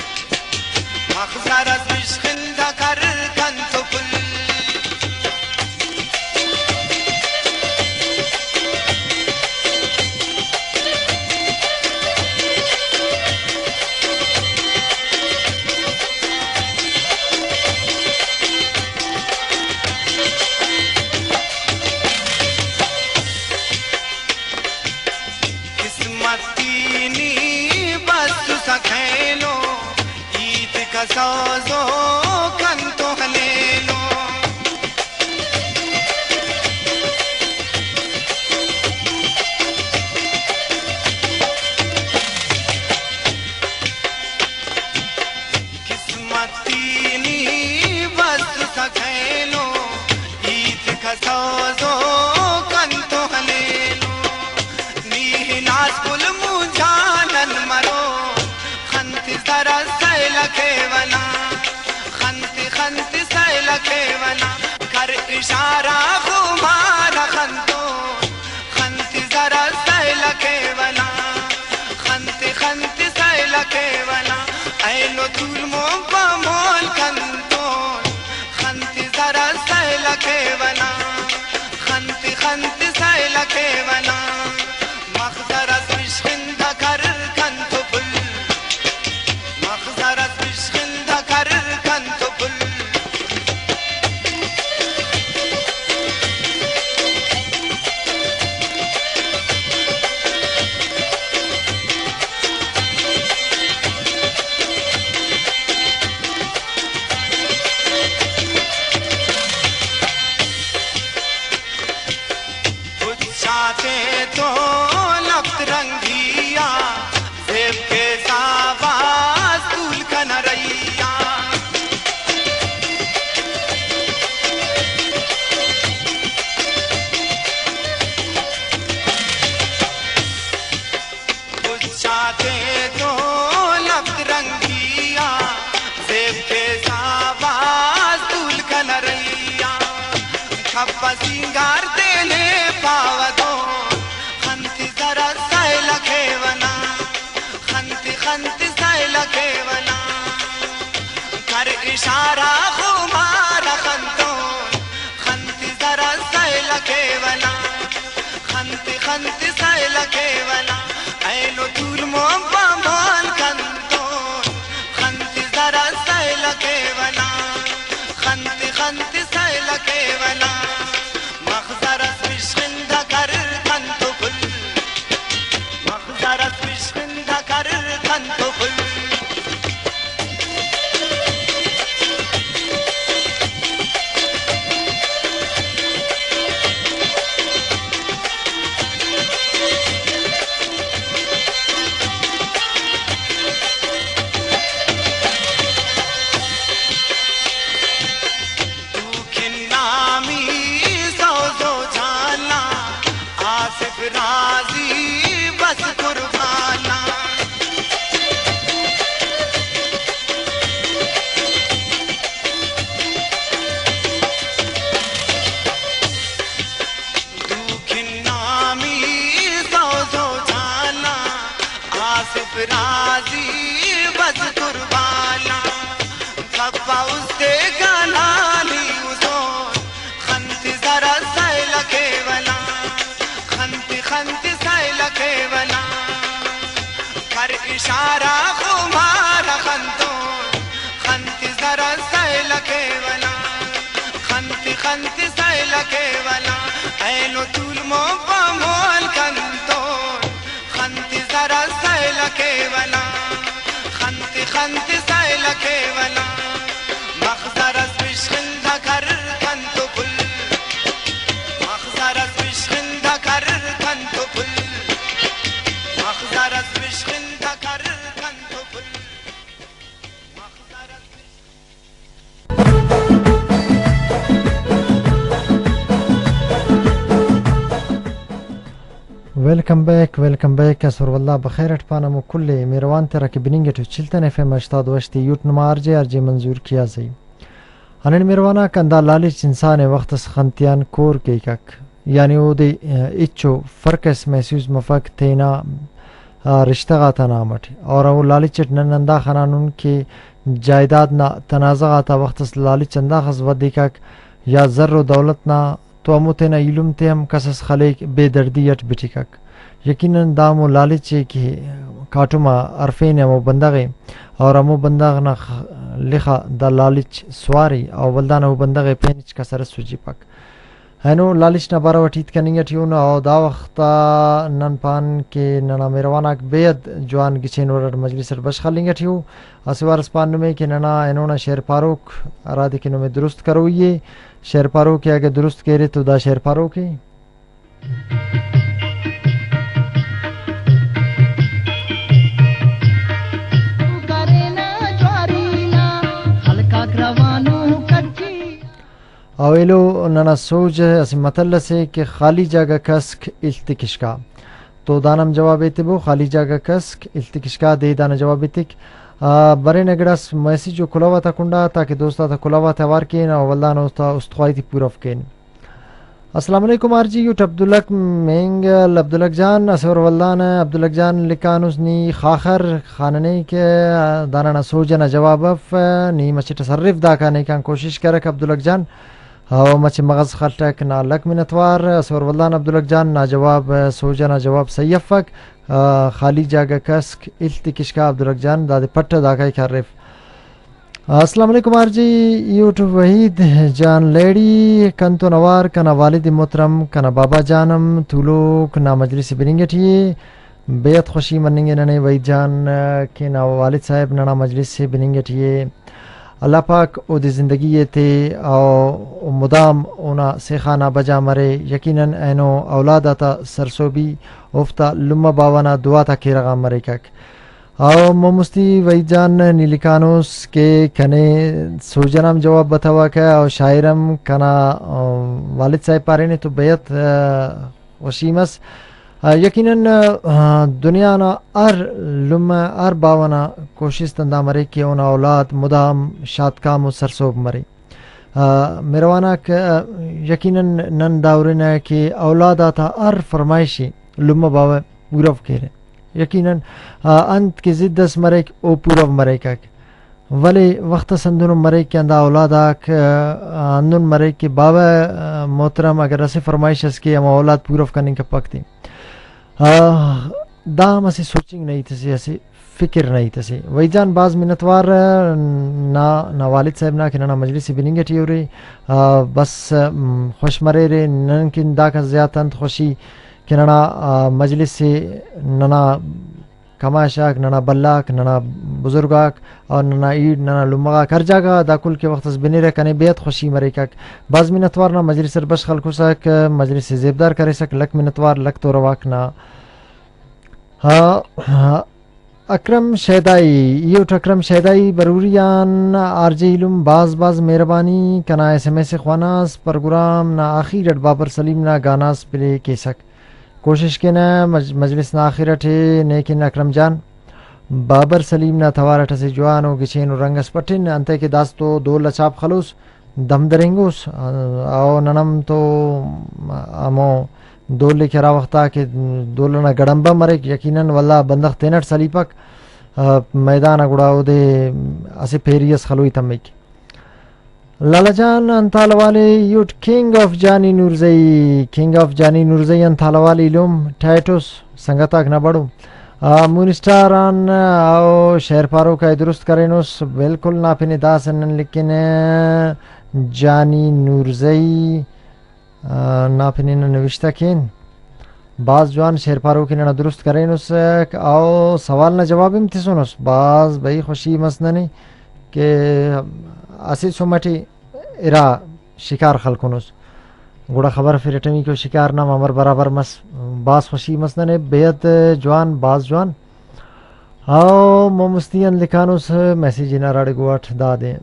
Speaker 8: मखजरस बिश्खिंद कर कंतु पुल सखेलो ईद का सोजो कंतो हलेलो किस्मतीनी बस सखेलो ईद का सोजो कंतो हलेलो नी नाच कुल मुझानन मरो जरा सैल केवला खंती खंती सैल केवला कर इशारा तुम्हारा खंतो खंती जरा सैल केवला खंती खंती सैल केवला ऐलो तुल मोबा मोल कंतो खंती जरा सैल केवला खंती खंती सैल केवला मखजरस बिश्खिंद कर कंतो पुल मखजरस बिश्खिंद कर कंतो पुल चाहते तो लफ्त रंगिया जेब के साबास तूल का नरैया चाहते तो लफ्त रंगिया जेब के साबास तूल का नरैया खप्पा सिंगार देने पावदो खंती जरा सैल केवला खंती खंती सैल केवला कर इशारा तुम्हारा खंतो खंती जरा सैल केवला खंती खंती सैल केवला ऐलो दूर मोबा मोल कंतो खंती जरा सैल केवला खंती खंती सैल केवला मखजरस बिश्खिंद कर कंतो पुल मखजरस बिश्खिंद कर कंतो पुल राजी बस कुर्बाना दुखिन नामी सौजो जाना आसिफ राजी बस कुर्बाना खप्पा उससे गाना ली उजो खंती जरा इशारा खुमारा खंतोन खंती जरा सैल केवला खंती सैल केवला ऐनो तूल मो पमोल कंतोन खंती जरा सैल केवला खंती सैल केवला मखजरस बिश्खिंद कर कंतो पुल मखजरस बिश्खिंद कर कंतो पुल मखजरस बिश्खिंद कर कंतो पुल मखजरस
Speaker 7: ويلكم باك اسور والله بخير اتبانم كل ميروان ترك بنينجت چلتن اف ام 88 يوت نمارجي ارجي منظور كيازي انن ميروانا کندا لالچ انسان وقت خنتيان کور کیکک یعنی او دی اچو فرقس محسوس مفک تینا رشتہ غاتا نامٹ اور او لالچ نندا خنانون کی جائیداد نا تنازع آتا وقت لالچ اندا خز ودیکک یا زر و دولت نا تو اموتنا علم تیم کسس خلیق بے دردیت بٹیکک یقینا دامو لالچ کی کاٹما عرفین امو بندغی اور امو بندغ نا لخا دا لالچ سواری او بلدان او بندغی پینچ کسر سوجی پک هنو لالچ نا بارا وٹیت کننگت یون او دا وقتا نن پان کے ننا میرواناک بید جوان گچین ورد مجلس بش خلنگت یو اسوار اسپان میں کہ ننا انونا شیر پاروک ارادی کنو میں درست کروئیے شیر پارو کے اگر درست کہہ رہے تو دا شیر پارو کے اویلو ننا سوج اسی مطلع سے کہ خالی جگہ کسک التکشکا تو دانم جواب ایتبو خالی جگہ کسک التکشکا دے دانا جواب ایتک برے نگڑس میسی جو کلاوا تا کنڈا تاکہ دوستا تا کلاوا تا وار کین او والدان اوستا استخوائی تی پوراف کین السلام علیکم آرجی یوٹ عبداللک مینگل عبداللک جان اسور والدان عبداللک جان لکانوس نی خاخر خاننے کے دانا سوجنا جواب اف نی مچی تصرف دا کانے کان کوشش کرک عبداللک جان او مچی مغز خلطک نا لک منتوار اسور والدان عبداللک جان نا جواب سوجنا جواب سیفک خالی جگہ کسک التکشکا عبدالرق جان دادی پٹھ داکائی کارف السلام علیکم آرجی یوٹ وحید جان لیڈی کنتو نوار کنا والد محترم کنا بابا جانم تولو کنا مجلس بننگٹی بیت خوشی مننگے ننے وحید جان کنا والد صاحب ننا مجلس بننگٹی اللہ پاک او دی زندگی تے او مدام اونا سیخانا بجا مرے یقیناً اینو اولادا تا سرسوبی افتا لما باوانا دعا تا کیرغا مرے کک او ممستی وحید جان نیلکانوس کے کنے سوجنام جواب بتاوا کا او شاعرم کنا والد صاحب پارے نے تو بیت وشیمس یقیناً دنیا نا ار باوانا کوشش تندا مرے کہ اونا اولاد مدام شاد کام و سرسوب مرے میروانا یقیناً نن داورنا کہ اولاد آتا ار فرمائشی لما باوا پورو کہرے یقیناً انت کی زدس مرے او پورو مرے کک ولی وقت سندن مرے کہ اندا اولادا اندن مرے کہ باوا محترم اگر ایسے فرمائش اس کی ہم اولاد پورو کرنے کا پکتی دا ہم ایسی سوچنگ نہیں تھی ایسی فکر نہیں تھی وہی جان بعض منتوار نا والد صاحب نا کہ نا مجلس بننگٹی ہو رہی بس خوش مرے رہے ننکن دا کا زیادہ خوشی کہ نا مجلس سے ننا کماشاک ننا بلاک ننا بزرگاک اور ننا عید ننا لمغاک ہر جگہ دا کل کے وقت بنے رہ کنے بیت خوشی مرے کک بعض منتوار نا مجلس بش خلقو سک مجلس زیبدار کرے سک لک منتوار لک تو رواک نا اکرم شیدائی یوٹ اکرم شیدائی بروریان آرجی علم باز مہربانی کنا ایس ایم ایس خواناس پروگرام نا آخیرت بابر سلیم نا گاناس پلے کیسک کوشش کے نا مجلس نا آخیرت نیکن اکرم جان بابر سلیم نا توارٹ سے جوانو گچین و رنگس پٹن انتے کے داستو دو لچاپ خلوص دم درنگوس او ننم تو امو دول کرا وقتا کہ دولنا گڑمبا مرے یقیناً واللہ بندخ تینٹ سلیپک میدان گڑاو دے اسے پیریس خلوی تمیک لالا جان انتالوالی یوٹ کنگ آف جانی نورزئی انتالوالی لوم ٹائٹوس سنگتاک نہ بڑو मुनिस्टारान आओ शेर पारो का दुरुस्त करेनुस बिल्कुल ना फिनी दासन लेकिन जानी नूरजई ना फिनी नविश्ता किन बाज जवान शेर पारो की ना दुरुस्त करेनुस आओ सवाल ना जवाब इम थिसुनुस बाज भाई खुशी मसननी के असी सुमटी इरा शिकार खलकुनुस गुड़ा खबर फिर टमी को शिकार नाम अमर बराबर मस बास खुशी मसनने बेहद जवान बाज जवान आओ मोमुस्तियन लिखानुस मैसेज ना राड़े गुआठ दा दे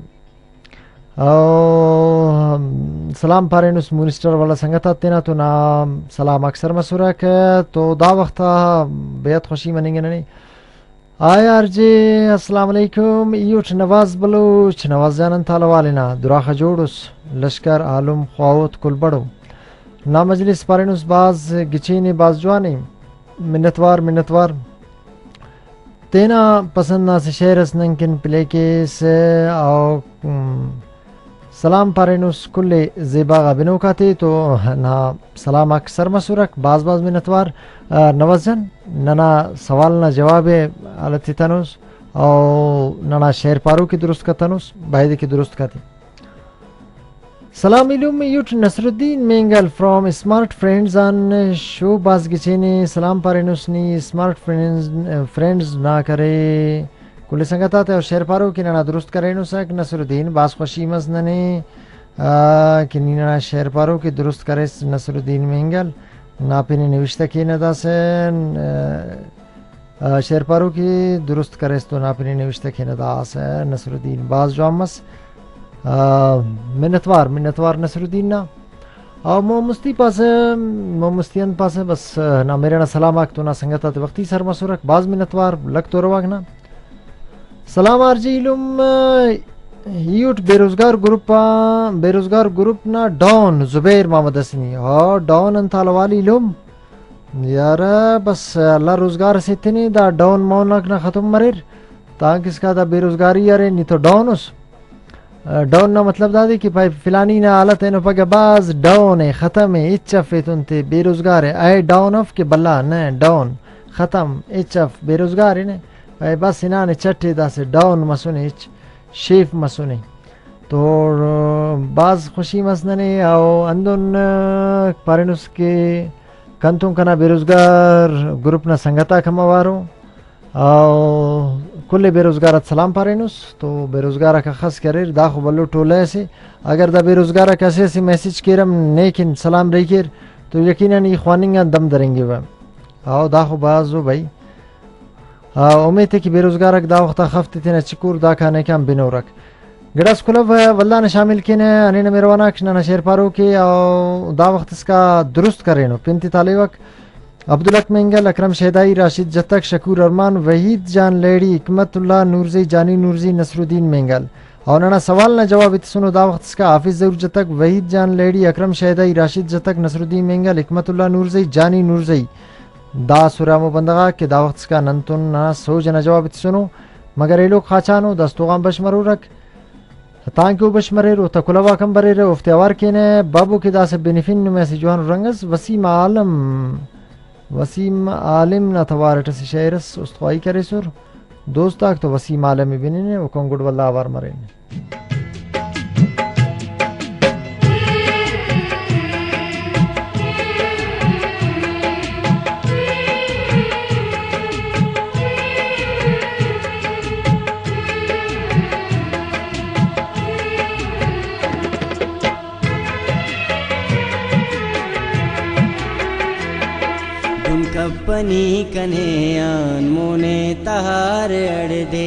Speaker 7: आओ सलाम पारेनुस मिनिस्टर वाला संगत तेना तो ना सलाम अक्सर मसूरा के तो दा वक्त बेहद खुशी मनेंगे नहीं आयार जी अस्सलाम वालेकुम यूट नवाज बलूच नवाज जानन ताला वालेना दुरा खजोड़ुस लश्कर आलम ख्वावत कुल बड़ो ना मजलिस पारेनुस बाज गिचीनी बाज जवानी मिन्नतवार तेना पसंद ना से शेरस नंकिन प्ले के से आओ सलाम पारेनुस कुल्ले ज़ेबा बिनो काते तो ना सलाम अक्सर मसूरक बाज मिन्नतवार नवाजन नना सवाल ना जवाब अलती तनुस और नना शेर पारो की दुरुस्त का तनुस बायदे की दुरुस्त का थी सलाम इलुम यूट Nasruddin Mengal from smart friends on show बाज गिचेने सलाम पारेनुस नी स्मार्ट फ्रेंड्स ना करे कुल संगता थे और शेर पारो की नना दुरुस्त करेनुस नसरुद्दीन बाज खुशी मजनने कि नना शेर पारो की दुरुस्त करे नसरुद्दीन मेंगल नापिनी निविष्टा की नदा से शेर पारो की दुरुस्त करे तो नापिनी निविष्टा की नदा से नसरुद्दीन बाज जामस मिन्नतवार नसरुद्दीन ना और मोमुस्ती पास मोमुस्तियन पास बस ना मेरे ना सलाम तो ना संगता वक्ती सर मसूरक बाज मिन्नतवार लग तो रवाग ना सलाम आरजी इलुम यूट बेरोजगार ग्रुप ना डॉन जुबैर मोहम्मद हसनी और डॉन अंतालवाली लुम यार बस अल्लाह रोजगार से इतनी दा डॉन मौनक ना खत्म मरेर ताकि इसका दा बेरोजगारी यारे नहीं तो डॉन उस डॉन ना मतलब दादी कि भाई फिलानी ना हालत है नो पगे बाज डॉन है खत्म है इच्छफ तुनते बेरोजगार है आए डॉन ऑफ के बल्ला न डॉन खत्म इच्छफ बेरोजगार है ने भाई बस इना ने चट्टे दा से डॉन मसुने शेफ मसुने तो बाज खुशी मसनने आओ अंदुन पारेनुस के कंतुम कना बेरोजगार ग्रुप ना संगता कमावारो आओ कुल्ले बेरोजगार सलाम पारेनुस तो बेरोजगार का खस करे दाखो बल्लो टोले से अगर दा बेरोजगार कैसे से मैसेज केरम नेकिन सलाम रहीर तो यकीनन इखवानिंगा दम दरेंगे वह आओ दाखो बाजो भाई उम्मीद है कि बेरोजगार दा वक्त खफ्ते थे न चिकूर दा खाने काम बिनोरक गड़स कुलब वल्ला ने शामिल किने अने मेरवाना न शेर पारो के और दा वक्त इसका दुरुस्त करेनो पिंती तालेवक अब्दुलक मेंगल अकरम शहदाई राशिद जतक शकूर अरमान वहीद जान लेडी हिकमतुल्लाह नूरजी जानी नूरजी नसरुद्दीन मेंगल और ना सवाल न जवाब सुनो दा वक्त इसका हाफिज जरूर जतक वहीद जान लेडी अकरम शहदाई राशिद जतक नसरुद्दीन मेंगल हिकमतुल्लाह नूरजी जानी नूरजी दा सुरामो बंदगा के दा वक्त का नंतुन ना सो जना जवाब सुनो मगर ये लोग खाचानो दस्तोगाम बशमरू रख तांकि बशमरे रो तकुलवा कम बरे रो उफ्तेवार के ने बाबू के दा से बेनिफिन में से जवान रंगस वसीम आलिम ना तवारट से शेरस उस्तवाई करे सुर दोस्ताक तो वसीम आलम बिने वो कंगुड वल्ला आवार मरे
Speaker 6: कपनी कनेयान मोने तहार अड़ दे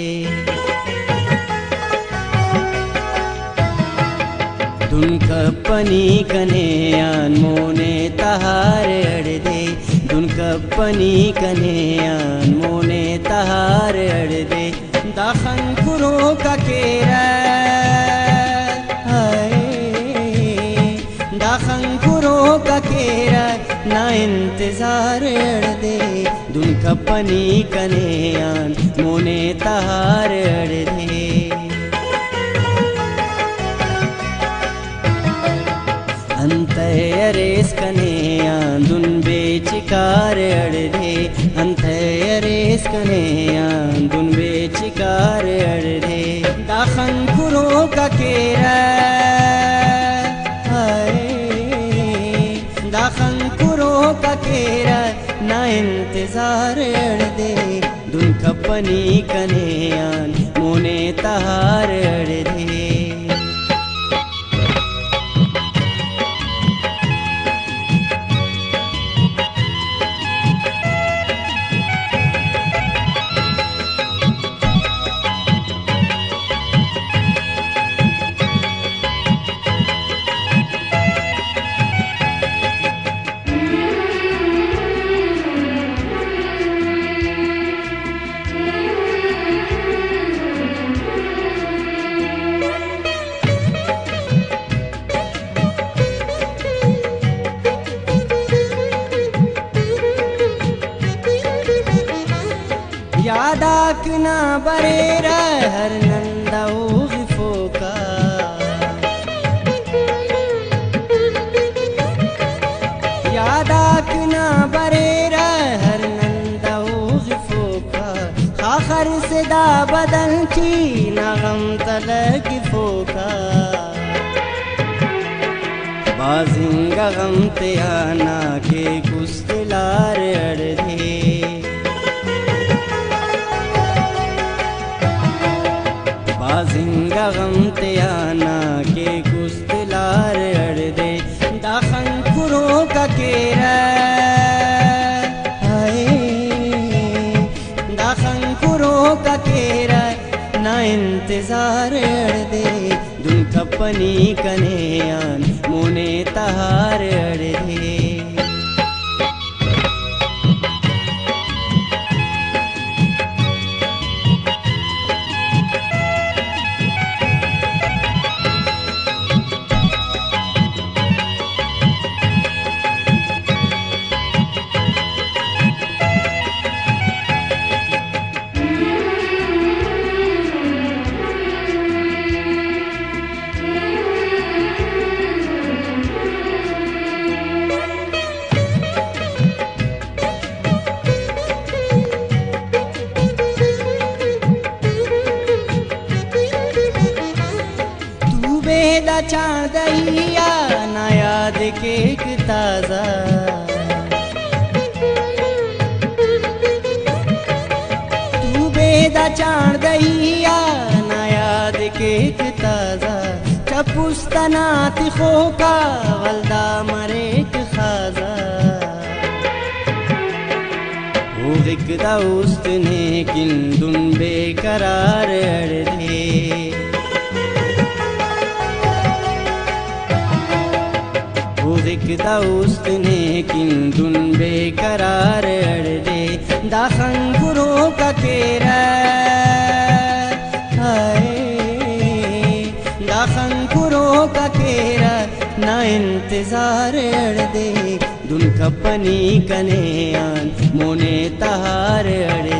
Speaker 6: दुन कपनी कनेयान मोने तहार अड़ दे दुन कपनी कनेयान मोने तहार अड़ दे दाखन कुरो का केरा दाखन कुरो का केरा ना इंतजार अड़ दे दुन कपनी कनेयान मोने तहार अड़ दे अंत अरेस कनेयान दुन बेच चिकार अड़े अंतरेस कने दुन बे चिकार अड़े दाखन कुरो का केरा दाखन कुरो का केरा ना इंतजार अड़े दुन खपनी कने मोने तहार अड़े यादाकना बरेरा हर नंदा फोका यादाकना बरेरा हर नंदा फोका खाखर से दा बदल की नगम तलक फोका बाजिंगा गम ते आना के कुस्तलार अड़े बाजिंगा गम ते आना के कुस्तलार अड़े दाखन कुरो का केरा दाखन कुरो का केरा ना इंतजार अड़े दुन खपनी कने मोने तहार अड़े बेदा चाँदइया ना याद के ताजा तू बेदा चाँदइया ना याद के ताजा चपुस्तनात खो का वल्दा मरे खाजा वो दिखदा उस्तने किन दुन बेकरार अड़े दिखदा उस्तने किन दुन बेकरार अड़े दाखन कुरो का केरा दाखन कुरो का केरा ना इंतजार अड़े दुन खपनी कने मोने तहार अड़े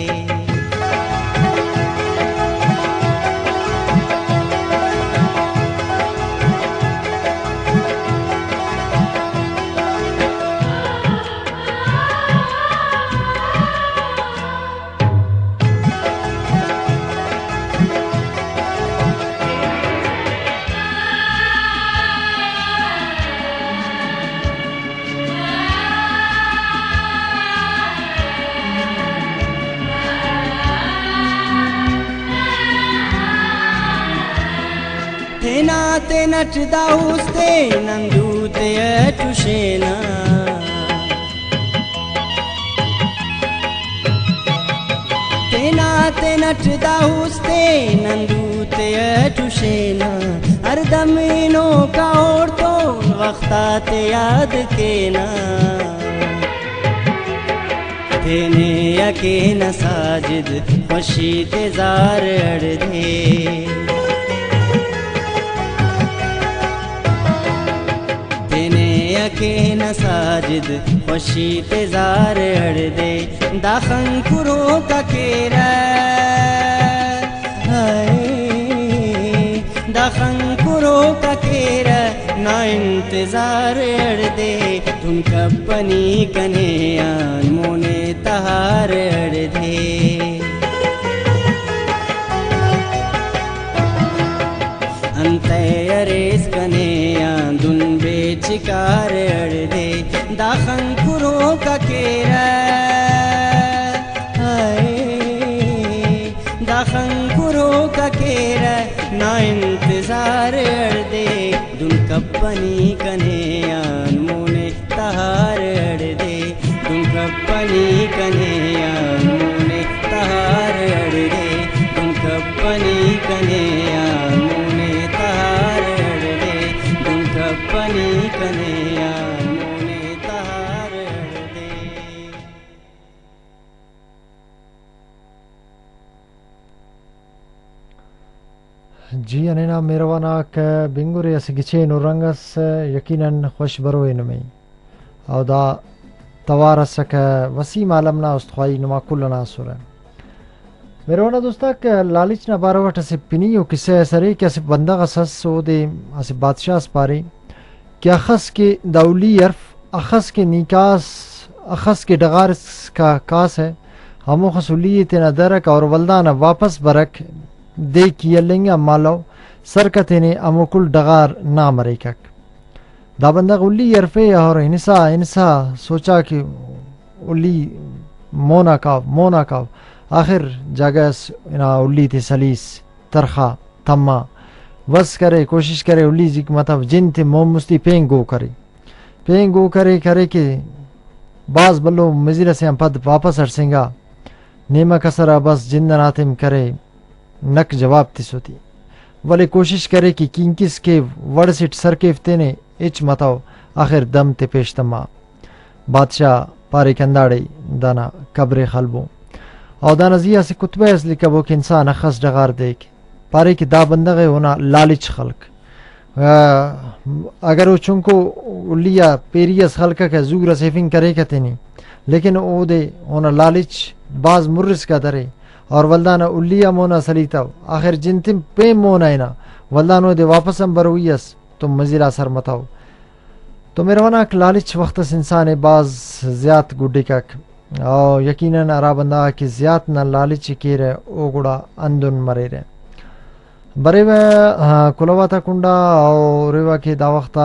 Speaker 6: ते नचदा उस्ते नंदू ते अटुशेना ते नचदा उस्ते नंदू ते अटुशेना हर दमीनो का और तो वक्ता ते याद के ना तेने यके न साजिद खुशी ते जार अड़े के न साजिद खुशी तेजार अड़े दाखन कुरो का केरा दाखन कुरो का केरा ना इंतजार अड़ दे तुम कपनी कने आन मोने तहार अड़ दे अंते अरेस कने आन दुन बेचिकार अड़ दे दाखन कुरो का केरा दाखन कुरो का केरा ना इंतजार अड़ दे दुन कपनी कने आन मोने तहार अड़ दे दुन कपनी कने आन मोने तहार अड़ दे दुन कपनी कने आन मोने तहार अड़ दे दुन कपनी कने आन मोने तहार अड़ दे
Speaker 7: जी अनेना मेरवानाक बिंगुरे असगिचे नुरंगस यकीनन खुश बरोए नमी और दा तवारसक वसीम आलमना उस्तवाई नुमा कुलना सुर मेरवाना दोस्ताक लालिच ना बारवट से पिनियो किसे सरे के से बंदा गसस सो दे अस बादशाह पारे कि अखस के दौली अर्फ अखस के निकास अखस के डगार का कास है हमो खसुली तेना दरक और वल्दाना वापस बरक दे किया लेंगे मालो सरकते ने अमुकुल डगार ना मरेकक दाबंदा उल्ली यरफे और इंसा सोचा कि उल्ली मोना काव आखिर जगस ना उल्ली थे सलीस तरखा तम्मा बस करे कोशिश करे उल्ली जी मतलब जिन थे मोमुस्ती पेंग गो करे के बाज बल्लो मजीरा से हम पद वापस हरसेंगा नेमा कसरा बस जिंदा नातिम करे नक जवाब तिसोती वाले कोशिश करे कि किंकिस के वड़ सिट सर के ने इच मताओ आखिर दम ते पेश तमा बादशाह पारे कंदाड़े दाना कब्रे खलबो और दाना जिया से कुतबे असली कबो के इंसान अखस डगार देख पारे की दा बंदगे होना लालिच खल्क अगर वो चुनको उलिया पेरियस खल्क का जूर सेफिंग करे कहते नहीं लेकिन ओ दे होना लालिच बाज मुर्रिस का दरे और वल्दाना उल्लिया मोना सलीता आखिर जिनतिम पे मोना ना वल्दानो दे वापस हम बरुयस तुम मजीरा सर मताओ तो मेरा वना लालिच वक्त इंसान बाज ज्यात गुड्डी का और यकीनन अरा बंदा कि ज्यात न लालिच के रे ओ गुड़ा अंदुन मरे रे बरे वे कुलवाता कुंडा और रेवा के दावख्ता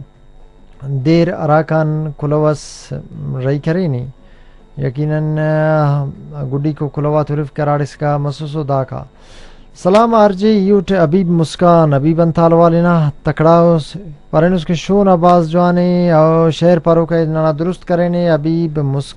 Speaker 7: देर अराकान कुलवस रही करे नहीं यकीनन गुड्डी को कुलवा तुरिफ करार इसका महसूस दा का सलाम आरजे यूट अबीब मुस्कान अबीब अंताल वाले ना तकड़ाओ परन उसके शो नबाज जवाने और शहर पारो का ना दुरुस्त करे ने अबीब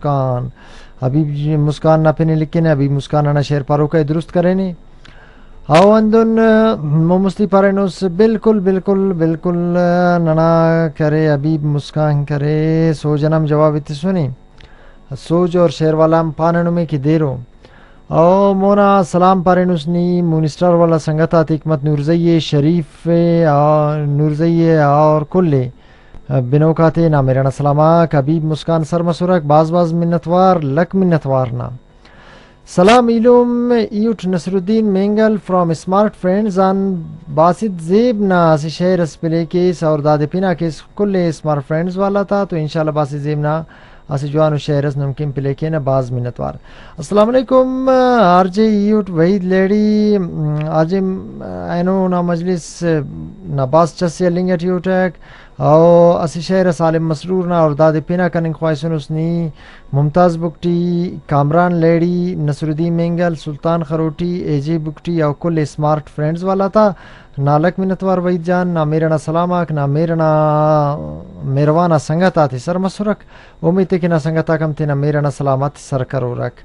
Speaker 7: मुस्कान ना पे लिखे ने अबीब मुस्कान ना शहर पारो का दुरुस्त करे ने आओ अंदुन मोमुस्ती परनुस बिल्कुल बिल्कुल बिल्कुल नना करे अबीब मुस्कान करे सो जन्म जवाब इतने सुनी सोज और शेर वाला पानन में की देरो ओ मोना सलाम पारेनुसनी मुनिस्टर वाला संगता तिकमत नूरजये शरीफ नूरजये और कुल्ले बिनोकाते ना मेरा सलामा कबीब मुस्कान सर मसुरक बाज मिन्नतवार लक मिन्नतवार ना सलाम इलुम यूट Nasruddin Mengal from smart friends on Basit Zeb ना शेर अस्पले केस और दादे पिना केस कुल्ले स्मार्ट फ्रेंड्स वाला था तो इंशाल्लाह बासित जेब ना आसी जवान शहरस नमकीन पिले के ना बाज मिन्नतवार अस्सलाम वालेकुम आरजे यूट वहीद लेडी आजे आइनो ना मजलिस ना बास चसे लिंगट यूटक और असी शहर सालिम मसरूर ना और दादे पिना कनिंग ख्वाहिशन उसनी मुमताज़ बुकटी कामरान लेडी नसरुद्दीन मेंगल सुल्तान खरोटी एजे बुकटी और कुल स्मार्ट फ्रेंड्स वाला था नालक मिन्नतवार वहीद जान ना मेरा ना सलामाक ना मेरा ना मेरवाना संगता थी सर मसुरक उम्मीद कि ना संगता कम थी ना मेरा ना सलामत सर करो रख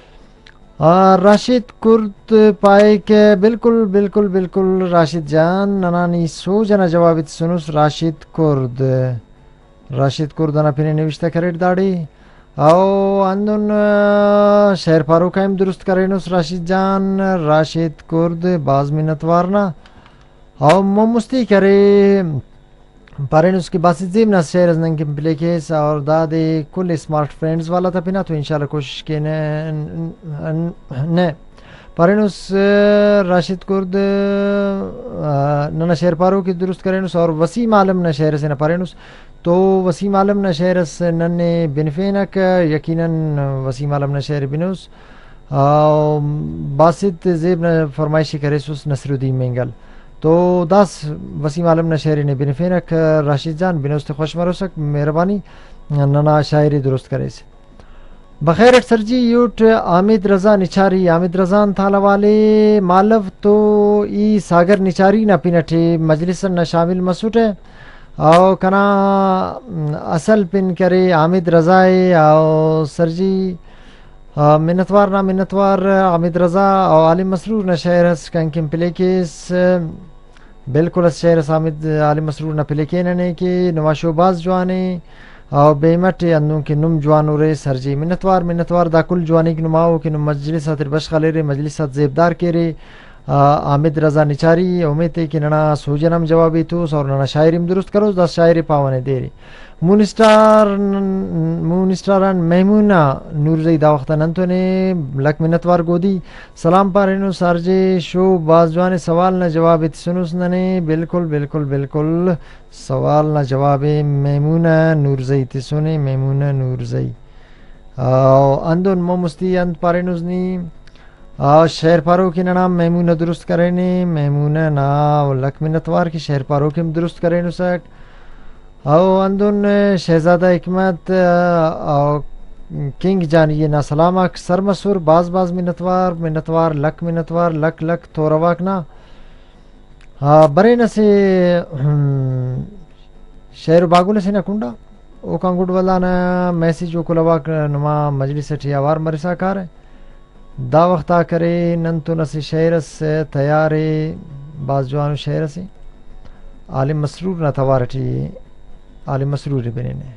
Speaker 7: राशिद कुर्द पाए के बिल्कुल बिल्कुल बिल्कुल राशिद जान ननानी सो जना जवाब सुनुस राशिद कुर्द ना फिर निविष्टा करेट दाड़ी आओ अंदुन शहर पारो कायम दुरुस्त करेनुस राशिद जान राशिद कुर्द बाज मिन्नतवार ना आओ मुस्ती करे पारेन उसकी बासी जीम ना शेयर नंग के प्ले केस और दादे कुल स्मार्ट फ्रेंड्स वाला था पिना तो इंशाल्लाह कोशिश के ने पारेनुस राशिद कुर्द नना शेर पारो की दुरुस्त करेनुस और वसीम आलम न शहर से न पारेनुस तो वसीम आलम न शहर से नन्ने बिनफेनक यकीनन वसीम आलम न शहर बिनुस बासित जेब न फरमाइशी करेसुस नसरुद्दीन मेंगल तो दास वसीम आलम न शहर ने बिनफेनक राशिद जान बिनुस्त खुश मरोसक मेहरबानी नना शायरी दुरुस्त करे से बखैर सरजी यूट आमिद रजा निचारी आमिद रजान थाला वाले मालव तो ई सागर निचारी ना पिनठे मजलिस न शामिल मसूट है और कना असल पिन करे आमिद रजाए और सरजी मिन्नतवार ना मिन्नतवार आमिद रजा और आलिम मसरूर न शहर कंकिम पिलेकेस बिल्कुल शहर आमिद आलिम मसरूर न पिलेके ने के नवाशोबाज जवाने और बेमट अंदों के नुम जवान रे सरजी मिन्नतवार दाकुल जवानी की नुमाओ के नुम मजलिस तिरबश खाले रे मजलिस जेबदार के रे आमिद रजा निचारी उम्मीद है कि नना सोजनम जवाबी तो और नना शायरी दुरुस्त करो दस शायरी पावने दे रही मुनिस्टारन मेहमुना नूरजई दावख्ता नंतो ने लक मिन्नतवार गोदी सलाम पारेनु सारजे शो बाजवाने सवाल न जवाब सुनुस ने बिल्कुल बिल्कुल बिल्कुल सवाल न जवाब मेमुना नूरजई तिसुने मेमुना नूरजई अंदोन मुस्ती अंत पारेनुजनी शहर पारो की नाम मेमुना दुरुस्त करेने मेमुना ना लक मिन्नतवार की शहर पारो की दुरुस्त करेनु सक आओ अंदुन शहजादा हिकमत किंग जानिए ना सलामक सरमसूर बाज बाज मिन्नतवार लक लक तोरवाक ना बरे न से शहर बागुल से न कुंडा ओ कंगुड वाला ना मैसेज ओ कुलवाक नमा मजलिस ठियावार मरिसा कार है दा वक्ता करे नंतु न से शहर से तैयारे बाजवान शहर से आलिम मसरूर ना तवारठी आलिम मसरूर बने ने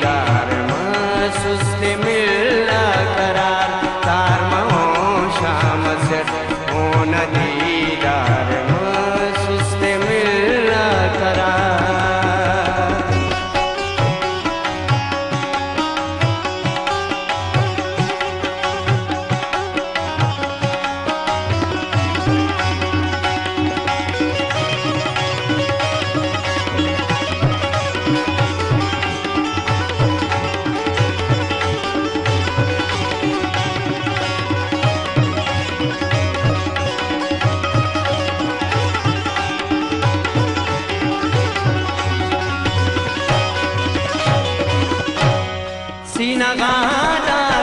Speaker 8: सुस्त मिला करार तार महो शाम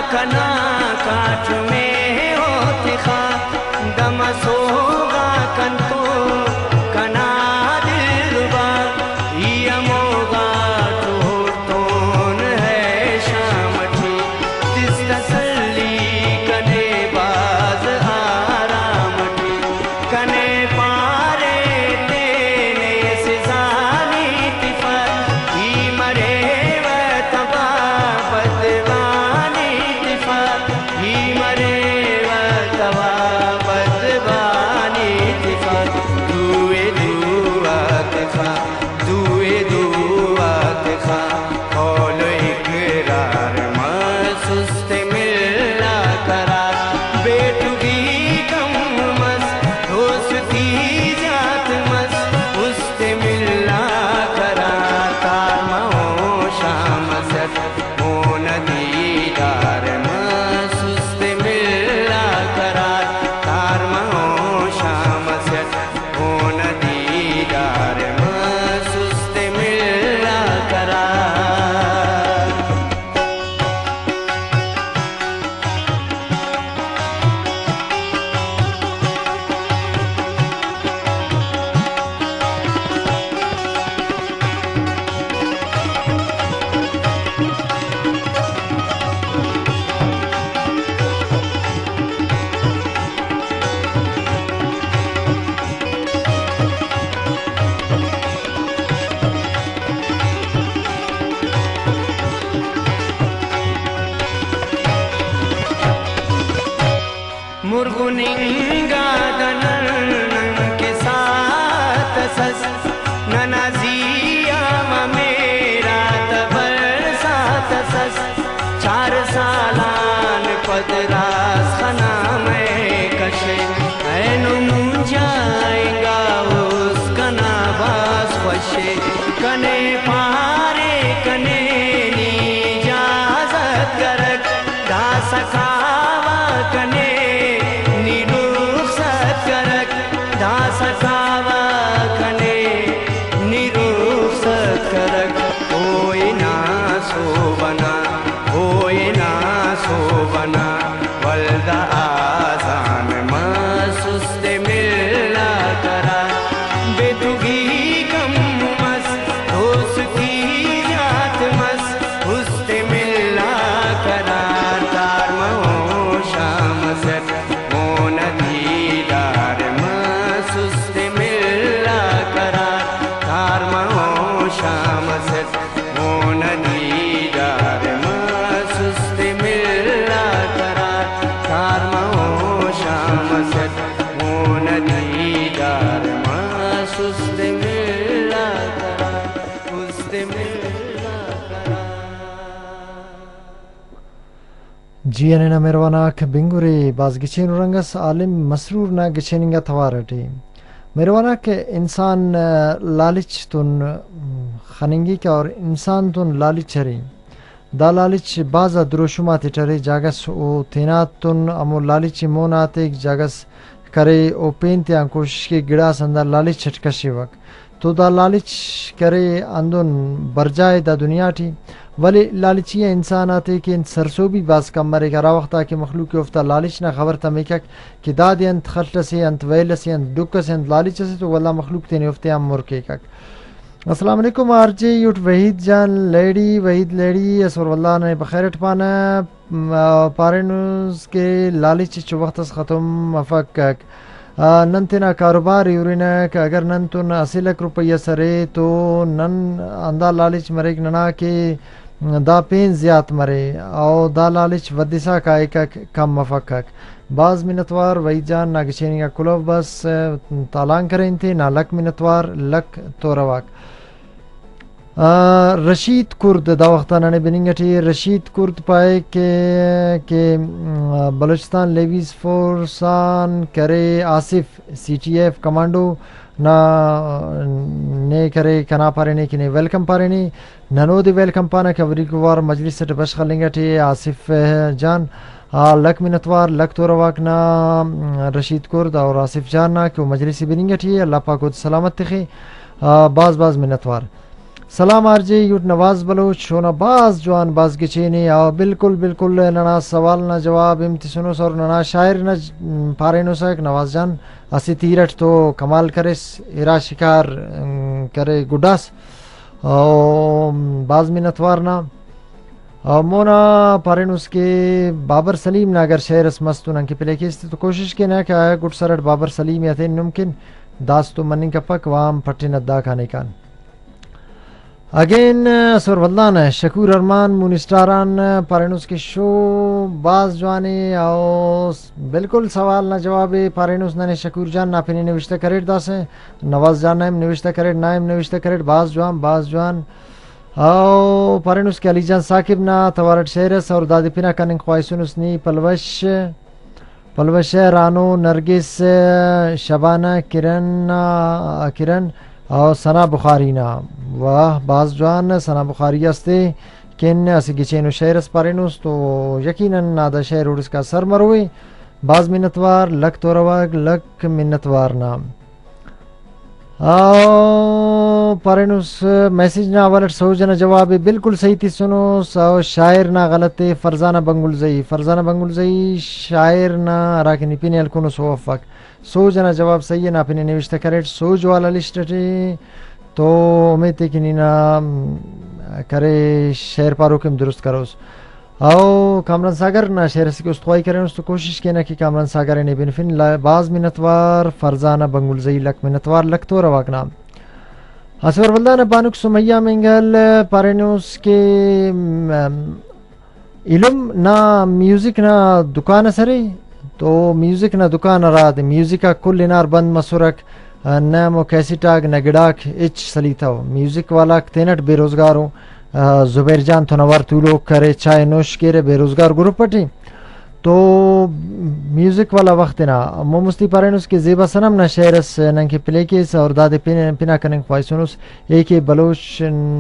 Speaker 6: कना काठ में होती खा दमसोगा कंतो कना दिलबा ये मोगा टोटोन है शामठी तिस तसल्ली कने बाज आरामठी कने पारे तेने सिजानी तिफर ही मरे व तबा बदवानी तिफर ही मरे व तबा बदवानी तिफर दुए दुआत खा कौल इकरार मसुस्त मिलना करार बेटुगी कम मस दोस्ती जात मस उस्ते मिलना करार तारमो शाम सत मोन दीदार मसुस्त मिलना करार तारमो शाम सत मोन दीदार मसुस्त मिलना करार मुर्गुनिंगा दनन के साथ सस ननाजिया मेरा तबर साथ सस 4 सालान पदरास खना में कशे ऐनु जाएगा उसका नाबास खुशे कने पारे कने निजाजत करक दा सखावा कने दा सखावा कने निरूसत करक होए ना सो बना वल्दा आजान मसुस्त मिलना करा बेतुगी कम मस दोस्ती जात मस उस्ते मिलना करा तारमो शाम सत मोन दीदार मसुस्त मिलना करा तारमो शाम सत मोन दीदार मसुस्त मिलना करा तारमो शाम सत मोन दीदार मसुस्त मिलना करा उस्त मिलना करा
Speaker 7: Jianena merwanak binguri baz gichen rangas alim masrur na gicheninga thawarati merwanak इंसान लालच तुन खनिंगी का और इंसान तुन लालच हरी दा लालच बाजा द्रोशुमाती टरे जागस ओ तेनात तुन अमो लालच मोनाते जागस करे ओ पेंत्या कोशिश की गिड़ा संदा लालच छटकशी वक तो दा लालच करे अंदुन बरजाए दा दुनिया टी वली लालचिया इंसान आते कि सरसोबी बाज कम मरेगा रा वक्ता कि मखलूक उफ्ता लालच ना खबर तमेकक कि दाद अंत खलसे अंत वैलसे अंत दुक्कस अंत लालच से तो वल्ला मखलूक तेने उफ्ते हम मुरकेकक अस्सलाम वालेकुम आरजे यूट वहीद जान वहीद लेडी असर वल्ला ने बखैरट पाना पारेनुस के लालच चो वक्त खत्म मफकक नंतना कारोबार यूरिना कि अगर नन तुन 80 लाख रुपया सरे तो नन अंदा लालच मरेग नना के दा पेन ज्यात मरे और दा लालच वदिसा का एक कम मफकक बाज मिनतवार वही जान नागशेनी का कुलव बस तालांग करें थे ना लक मिनतवार लक तोरवाक रशीद कुर्द दा वक्ताना ने बिनिंगटी रशीद कुर्द पाए के बलूचिस्तान लेवीज फोर्सान करे आसिफ CTF कमांडो ना ने करे कना पारेने कि ने वेलकम पारेने ननोदी वेलकम पाना कवरी कुवार मजलिस से बश खलेंगटी आसिफ जान लक मिनतवार लक तोरवाक ना रशीद कुर्द और आसिफ जान ना कि मजलिस बिनिंगटी अल्लाह पाक को सलामत थे बाज मिनतवार सलाम आरजे यूट नवाज बलोच शोना बाज जवान बाज गिचेनी और बिल्कुल बिल्कुल नना सवाल ना जवाब इम्तिसुनुस और नना शायर न पारेनुस एक नवाज जान असी तीरट तो कमाल करे इरा शिकार करे गुडास और बाज मिनतवार ना और मोना पारेनुस के बाबर सलीम ना अगर शेर मस्तून अंकी पिले की तो कोशिश के ना क्या है गुड सरट बाबर सलीम या थे मुमकिन दास तो मनिंग का पक वाम पट्टी नद्दा खाने कान अगेन सरवल्लान शकूर अरमान मुनिस्टारान पारेनुस के शो बाज जवानी और बिल्कुल सवाल ना जवाब पारेनुस ने शकूर जान ना फिर निविष्ट करेट दास नवाज जान नाइम निविष्ट करेट नाइम निविष्ट करेट बाज जवान और पारेनुस के अलीजान साकिब ना तवारट शेरस और दादी पिना कनिंग ख्वाइसुनुसनी पलवश रानो नरगिस शबाना किरण और सना बुखारी ना वाह बाज जवान सना बुखारी अस्ते किन असी गिचेनु शेरस पारेनुस तो यकीनन नादा शेर उड़ इसका सर मरोए बाज मिन्नतवार लक तोरवाग लक मिन्नतवार नाम पारेनुस मैसेज ना वालट सौजना जवाब बिल्कुल सही थी सुनो सौ शायर ना गलत है फरजाना बंगुल जई शायर ना राकिनी पिने अलकुनो सोफक सौजना जवाब सही है ना पिने निविष्ट करेट सोज वाला लिस्ट तो उम्मीद है कि नीना करे शेर पारो के दुरुस्त करोस आओ कामरान सागर ना शेर से उस्तवाई करें उस तो कोशिश के ना कि कामरान सागर ने बिनफिन बाज मिनतवार फरजाना बंगुल जई लक मिनतवार लक तो रवाक नाम असवर बल्दा ने बानुक सुमैया मंगल पारेनुस के इल्म ना म्यूजिक ना दुकान सरे तो म्यूजिक ना दुकान रात म्यूजिक का कुल इनार बंद मसुरक नमो कैसिटाग नगड़ाक इच सलीता हो म्यूजिक वाला तेनट बेरोजगार हो जुबैर जान तो नवार तू लोग करे चाय नोश के बेरोजगार ग्रुप पटी तो म्यूजिक वाला वक्त ना मुस्ती पारेनुस के जेबा सनम ना शेरस नंग के प्ले के और दादे पिना कनेंग ख्वाइसुनुस एक बलोच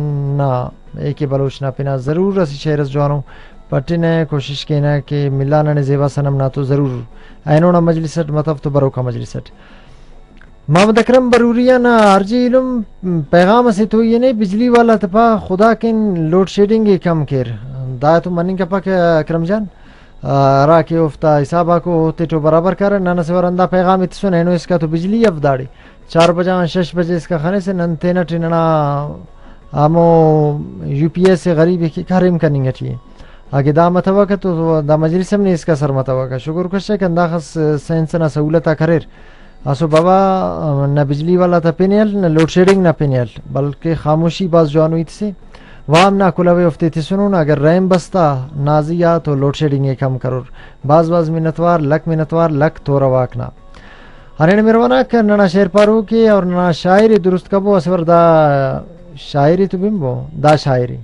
Speaker 7: ना पिना ज़रूर असी शेरस जवानों पट्टी ने कोशिश की ना कि मिलाना ने जेबा सनम ना तो ज़रूर ऐनोना मजलिसट मतलब तो बरोका मजलिसट मोहम्मद अकरम बरूरिया ना आरजी इलम पैगाम से तो ये नहीं बिजली वाला तपा खुदा किन लोड शेडिंग कम केर दा तो मनिंग का पक अकरम जान रा के उफ्ता हिसाबा को होते तो बराबर कर नाना से वरंदा पैगाम इतसुन है नो इसका तो बिजली अफदाड़ी 4 बजे 6 बजे इसका खाने से नंतेना टिनना आमो यूपीएस से गरीबी की कारिम करनी है आगे दा मतवा का तो दा मजलिस ने इसका सर मतवा का शुक्र कशे कंदा खस सेंस ना सहूलत करेर आसो बाबा न बिजली वाला था पिनियल न लोड शेडिंग ना पिनियल बल्कि खामोशी बाज जवानों से वाम ना कुलावे उफ्ते थी सुनो ना अगर रैम बस्ता नाजिया तो लोड शेडिंग कम करो बाज मिनतवार लक तो रवाक ना हरियाणा मेरवाना कर नना शेर पारो के और नना शायरी दुरुस्त कबो असवर दा शायरी तो बिम्बो दा शायरी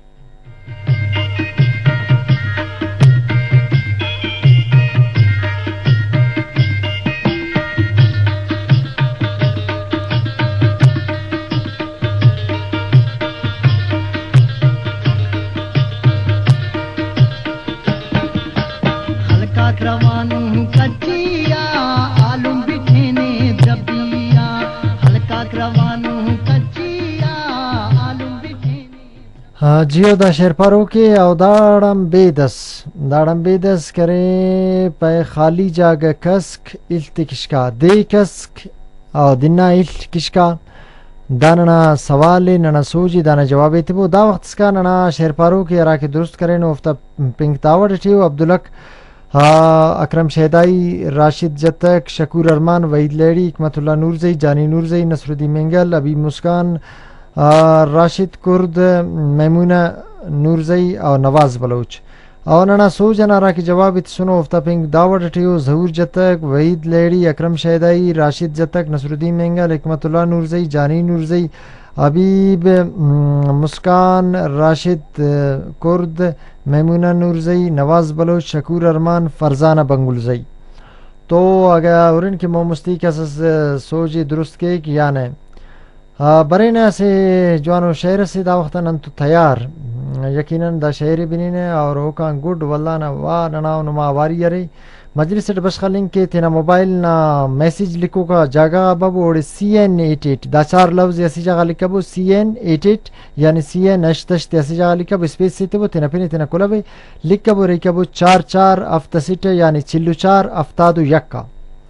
Speaker 5: रवानू कचिया आलू बिठेने दबिया हल्का रवानू कचिया आलू बिठेने
Speaker 7: जियो दा शेर पारो के औ दाड़म बेदस करे पे खाली जाग कस्क इल्त किशका दे कस्क औ दिना इल्त किशका दाना सवाल नना सोजी दाना जवाब थे वो दा वक्त का नना शेर पारो के अरा के दुरुस्त करे नो उफ्ता पिंक तावड़ थे अब्दुलक अकरम शहदाई राशिद जतक शकूर अरमान वहीद लेडी हिकमतुल्लाह नूरजई जानी नूरजई नसरुद्दीन मेंगल अबी मुस्कान राशिद कुर्द मैमूना नूरजई और नवाज बलोच और नना सो जनारा की जवाब इत सुनो उफ्ता पिंक दावड़ टियो जहूर जतक वहीद लेडी अकरम शहदाई राशिद जतक नसरुद्दीन मेंगल हिकमतुल्लाह नूरजई जानी नूरजई अबीब मुस्कान राशिद कुर्द मैमूना नूरजई नवाज बलोच शकूर अरमान फरजाना बंगुलजई तो अगर और इनके मोमस्ती का सोची दुरुस्त के या ने बरे ने से जवानो शहर से दा वक्त नन तो तैयार यकीनन दा शहरी बिनी ने और ओका गुड वल्ला ना वा नना नुमा वारी अरे मजलिस बशखा लिंक के तेना मोबाइल ना मैसेज लिखो का जगह बाबू और CN88 दा चार लफ्ज ऐसी जगह लिखबो CN88 यानी CN अष्टश ऐसी जगह लिखबो स्पेस से तो तेना फिर तेना कोलबे लिखबो रेकबो 44 अफ्तसिट यानी चिल्लू 4 अफ्तादु यक्का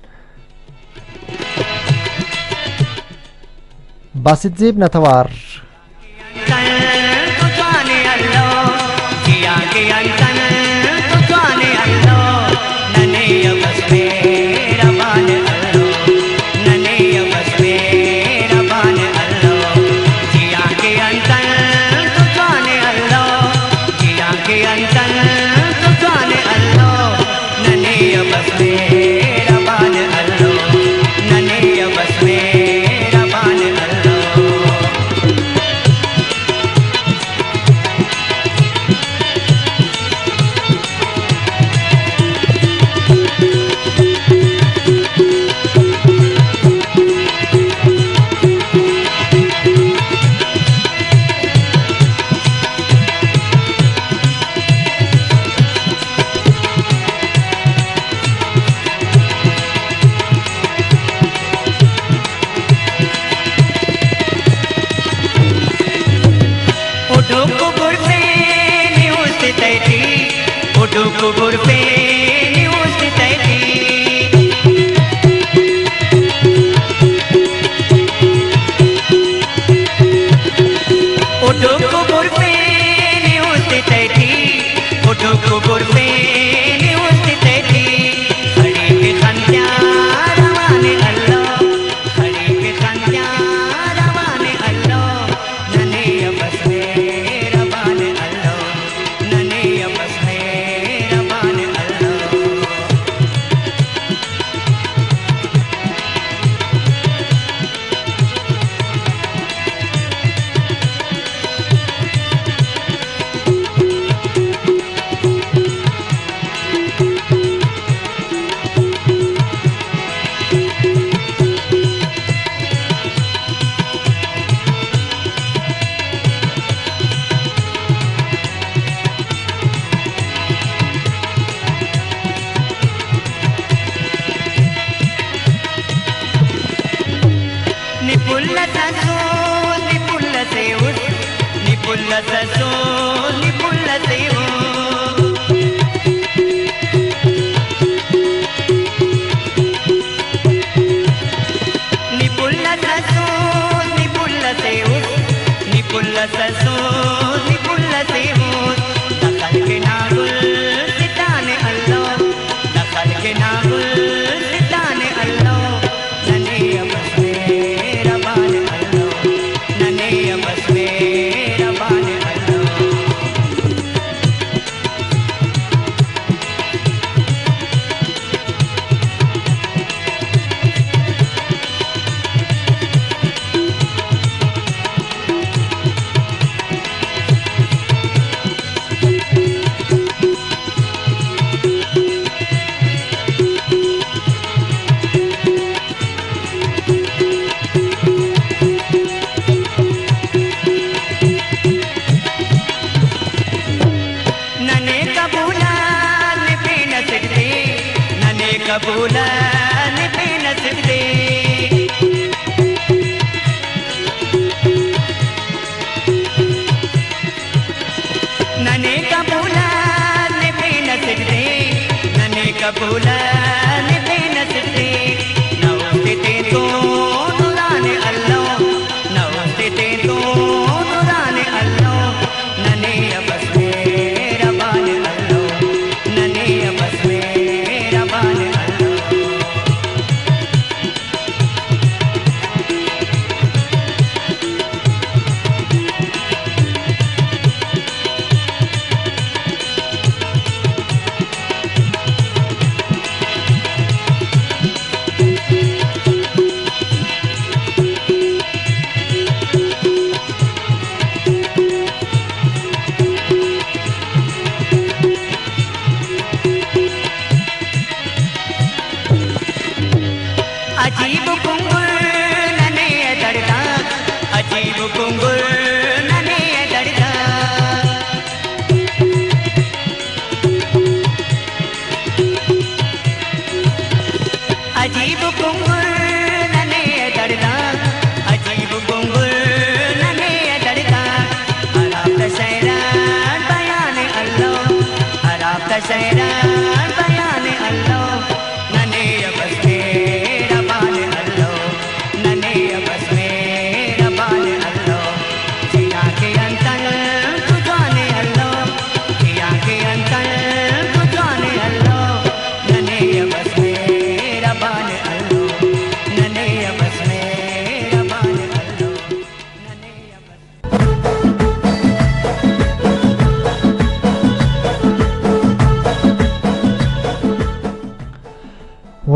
Speaker 7: बासित जेब नथवार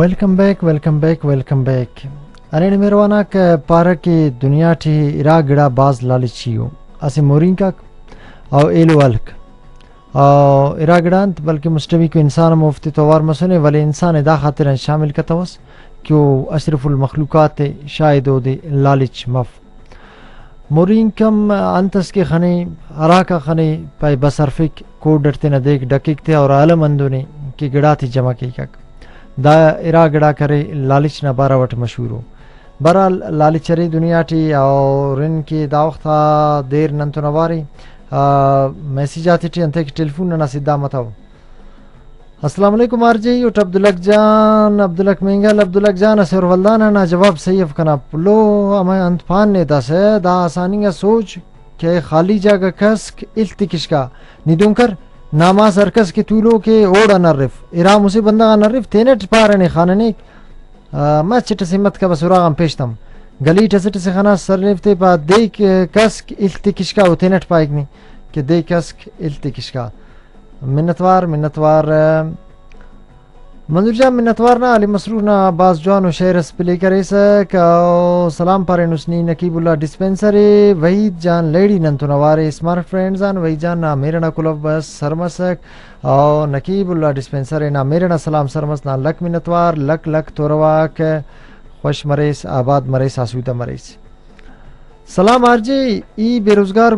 Speaker 7: वेलकम बैक अरे मेरवाना के पारा के दुनिया ठी इरा गिड़ा बाज लालचियो असे मोरिंका और एलो अलक और इरा गिड़ांत बल्कि मुस्लिमी को इंसान मुफ्ती तोवार मसने वाले इंसान दा खातिर शामिल कतवस क्यों अशरफुल मखलूकात शायद दे लालच मफ मोरिंकम अंतस के खने अरा का खने पाई बसरफिक को डरते न देख डकिक थे और आलमंदो ने की गिड़ा थी जमा की दा इरा गिड़ा करे लालच न बारावट मशहूर हो बरा लालचरी दुनिया टी और इनकी दावख्ता देर नंतो नवारी मैसेज आती थी अंते की टेलीफोन ना सीधा मताओ अस्सलाम वालेकुम आरजी उठ अब्दुलक मेंगल अब्दुलक जान असर वल्दाना ना जवाब सही अफकना लो हमें अंतफान ने दस है दा आसानी का सोच के खाली जगह कसक इल्तिकिशका निदुंकर नामा सरकस के तूलो के ओड अनरिफ इरा मुसे बंदा अनरिफ तेने पारने खानने ما تشتسمت كبسورا عم بيشتم قالي تزت خنا صرفت بعد ديك كاسك التكشكا وتنت بايقني كدي كاسك التكشكا منتوار منظور جان منتوارنا علي مسرورنا باز جوان وشير سپلی کريسا کا سلام پاره نسني نقيب الله डिस्पेंसरी वहीद जान लेडी नंतु नवारे स्मार्ट फ्रेंड्स आन वही जान ना मेरे ना कुलब बस सरमसक और नकीब उल्ला डिस्पेंसरी ना मेरे ना सलाम सरमस ना लक मिनतवार लक तोरवाक खुश मरेस आबाद मरेस आसूदा मरेस सलाम आरजी ई बेरोजगार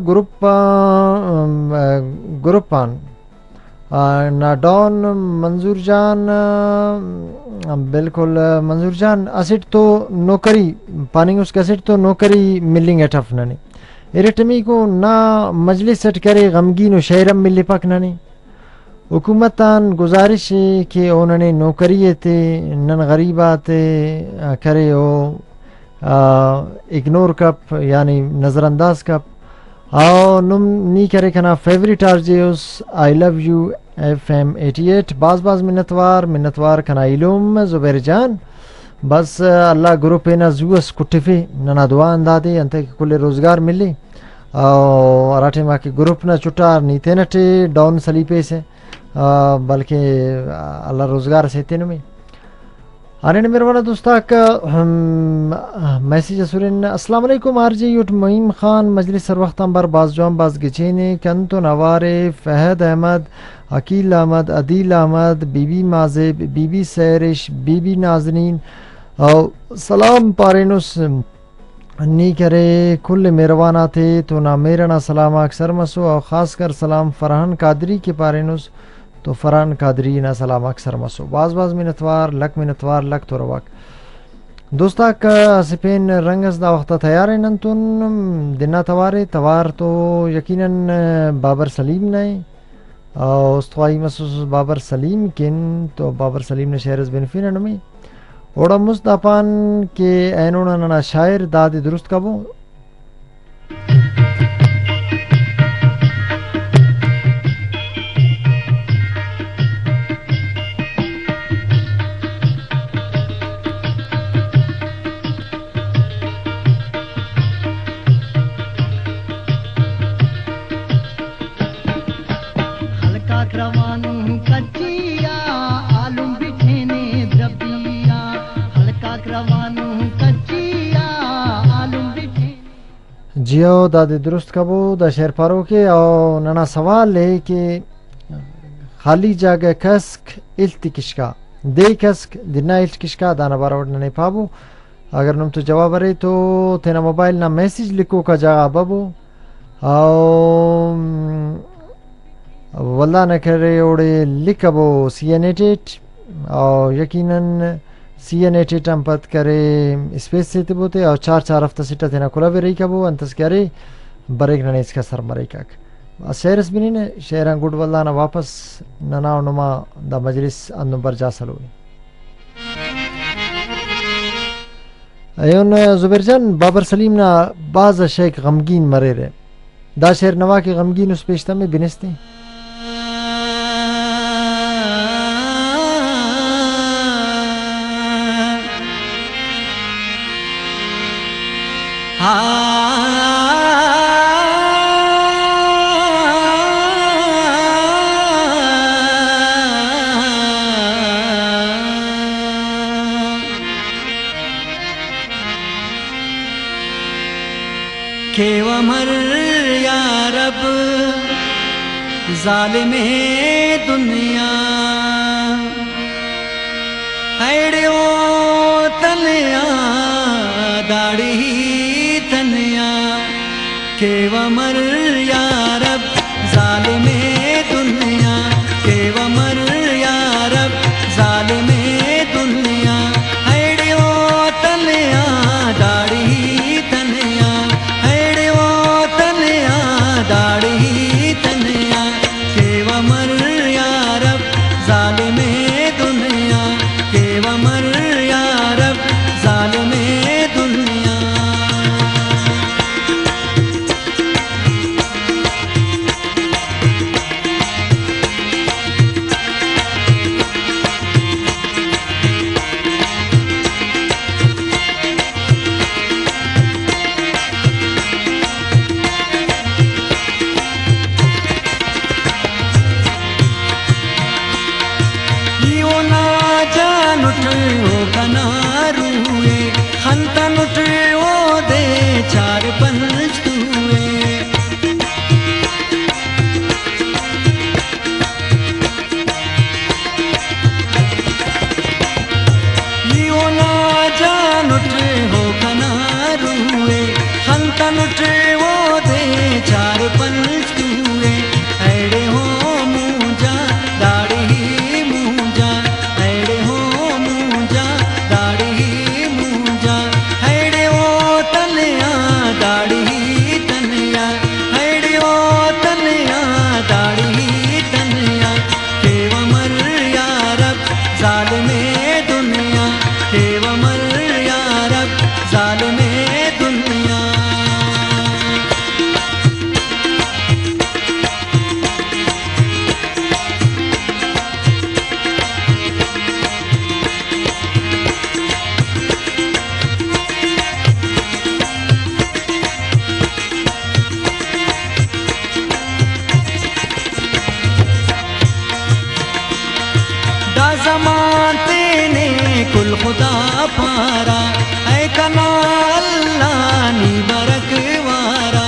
Speaker 7: ग्रुपान ना डॉन मंजूर जान बिल्कुल मंजूर जान असिट तो नौकरी पानी उसका असिट तो नौकरी मिलिंग एटफ ननी इरेटमी को ना मजलिस सेट करे गमगीन और शहरम मिले पक ननी हुकूमतान गुजारिश के उन्होंने नौकरी थे नन गरीबाते करे हो इग्नोर कप यानी नज़रअंदाज कप आओ नुम नी करे कना favourite RJs I love you FM 88 बाज मिन्नतवार कना इलुम जुबैर जान बस अल्लाह ग्रुप ना जुस कुटिफे नना दुआ अंदादे अंते कुल रोजगार मिले और अराठे मा के ग्रुप ना चुटार नीते नटे डाउन सलीपे से बल्कि अल्लाह रोजगार से तेन में अरे मेरे वाला दोस्ता का मैसेज सुरेन अस्सलाम वालेकुम आरजी युट मईम खान मजलिस सर वक्त अंबर बाज जवाम बाज गिचेने कंतो नवारे फहद अहमद अकील अहमद अदील अहमद बीबी माजिब बीबी सैरिश बीबी नाजनीन और सलाम पारेनुस नी करे कुल मेरवाना थे तो ना मेरा ना सलाम अक्सर मसो और ख़ास कर सलाम फरहान कादरी के पारेनुस तो फरहान कादरी ना सलाम अक्सर मसो बाज मिनतवार लक तो रवाक दोस्ता का सिपेन रंगस दा वक्त तैयार है नंतुन दिना तवार तो यकीनन बाबर सलीम ने और उस्तवाई मसूस बाबर सलीम किन तो बाबर सलीम ने शहरस बेनफिन नमी ओड़ा मुस्तापान के ऐनोना ना शायर दादी दुरुस्त कबो जियो दादी दुरुस्त कबो द शेर पारो के और नना सवाल है कि खाली जगह कसक इल्तिकिशका दे कसक दिना इल्तिकिशका दाना बारावट नहीं पाबो अगर तुम तो जवाब अरे तो तेना मोबाइल ना मैसेज लिखो का जवाब बबो वल्ला न करे ओड़े लिखबो सीएनएटेट और यकीनन सीएनएटेट हम पत करे स्पेस से बोते और चार हफ्ता सिटा तेना कुला भी रही कबो अंतस करे बरेक न इसका सर मरे काक शेरस भी ने शेरा गुड वल्ला ना वापस नना नुमा द मजलिस अंदर जा सलो अयोन जुबैर जान बाबर सलीम ना बाज शेख गमगीन मरे रे दा शेर नवा के गमगीन उस पेशता में बिनस्ती
Speaker 6: रब जालिमे दुनिया हैड़ो तनिया दाड़ी तनिया केव मर या रब जालिमे दुनिया केव मर या रब जालिमे दुनिया हैड़ो तनिया दाड़ी तनिया हैड़ो तनिया दाड़ी तनिया केव मर या रब जालिमे दुनिया केव मर या रब जालिमे दुनिया चार पंच तुए लियो ना जान उठे हो कनारुए हंतन उठे वो दे चार पंच तुए ऐड़े हो मुझा दाढ़ी मुझा ऐड़े हो मुझा दाढ़ी मुझा ऐड़े हो तनिया दाढ़ी तनिया हैड़ो तनिया दाढ़ी तनिया केव मर या रब जालिमे दुनिया केव मर या रब जालिमे दुनिया ज़माते ने कुल खुदा पारा ऐ कना अल्लाह नी बरकवारा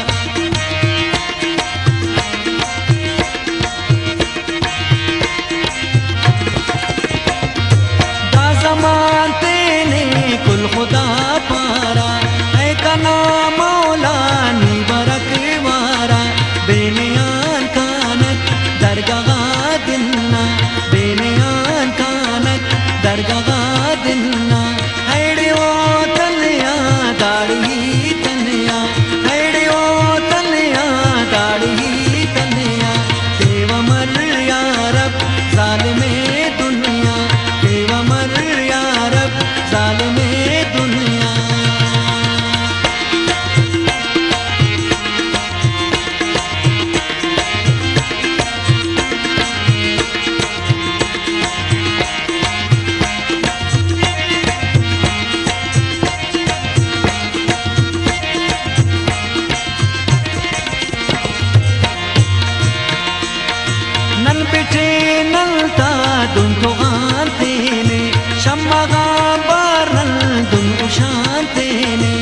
Speaker 6: दा ज़माते ने कुल खुदा पारा ऐ कना मौला नी बरकवारा बेनियान कानक दरगाह दिन्ना बेनियान कानक दरगाह दिन्ना हैड़ो तनिया दाढ़ी तनिया हैड़ो तनिया दाढ़ी तनिया केव मर या रब जालिमे दुनिया केव मर या रब जालिमे दुनिया नल बिठे नलता दुन तो आते ने शम्मा गा बार नल दुन उशांते ने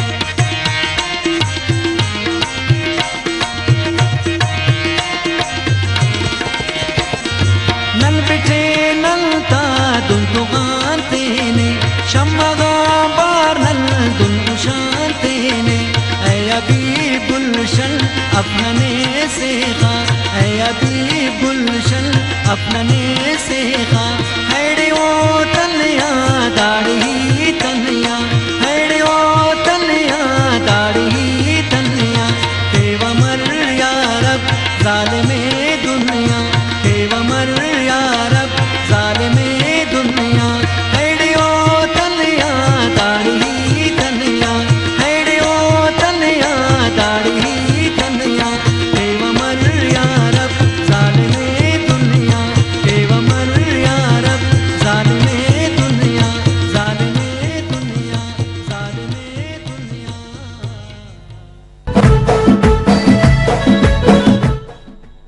Speaker 6: नल बिठे नलता दुन तो आते ने शम्मा गा बार नल दुन उशांते ने ऐ अभी गुलशन अपने से खा ऐ अभी गुलशन अपने से खा हैड़ो तनिया दाढ़ी तनिया हैड़ो तनिया दाढ़ी तनिया केव मर या रब जालिमे दुनिया केव मर या रब जालिमे दुनिया हैड़ो तनिया दाढ़ी तनिया हैड़ो तनिया दाढ़ी तनिया केव मर या रब जालिमे दुनिया केव मर या रब जालिमे दुनिया जालिमे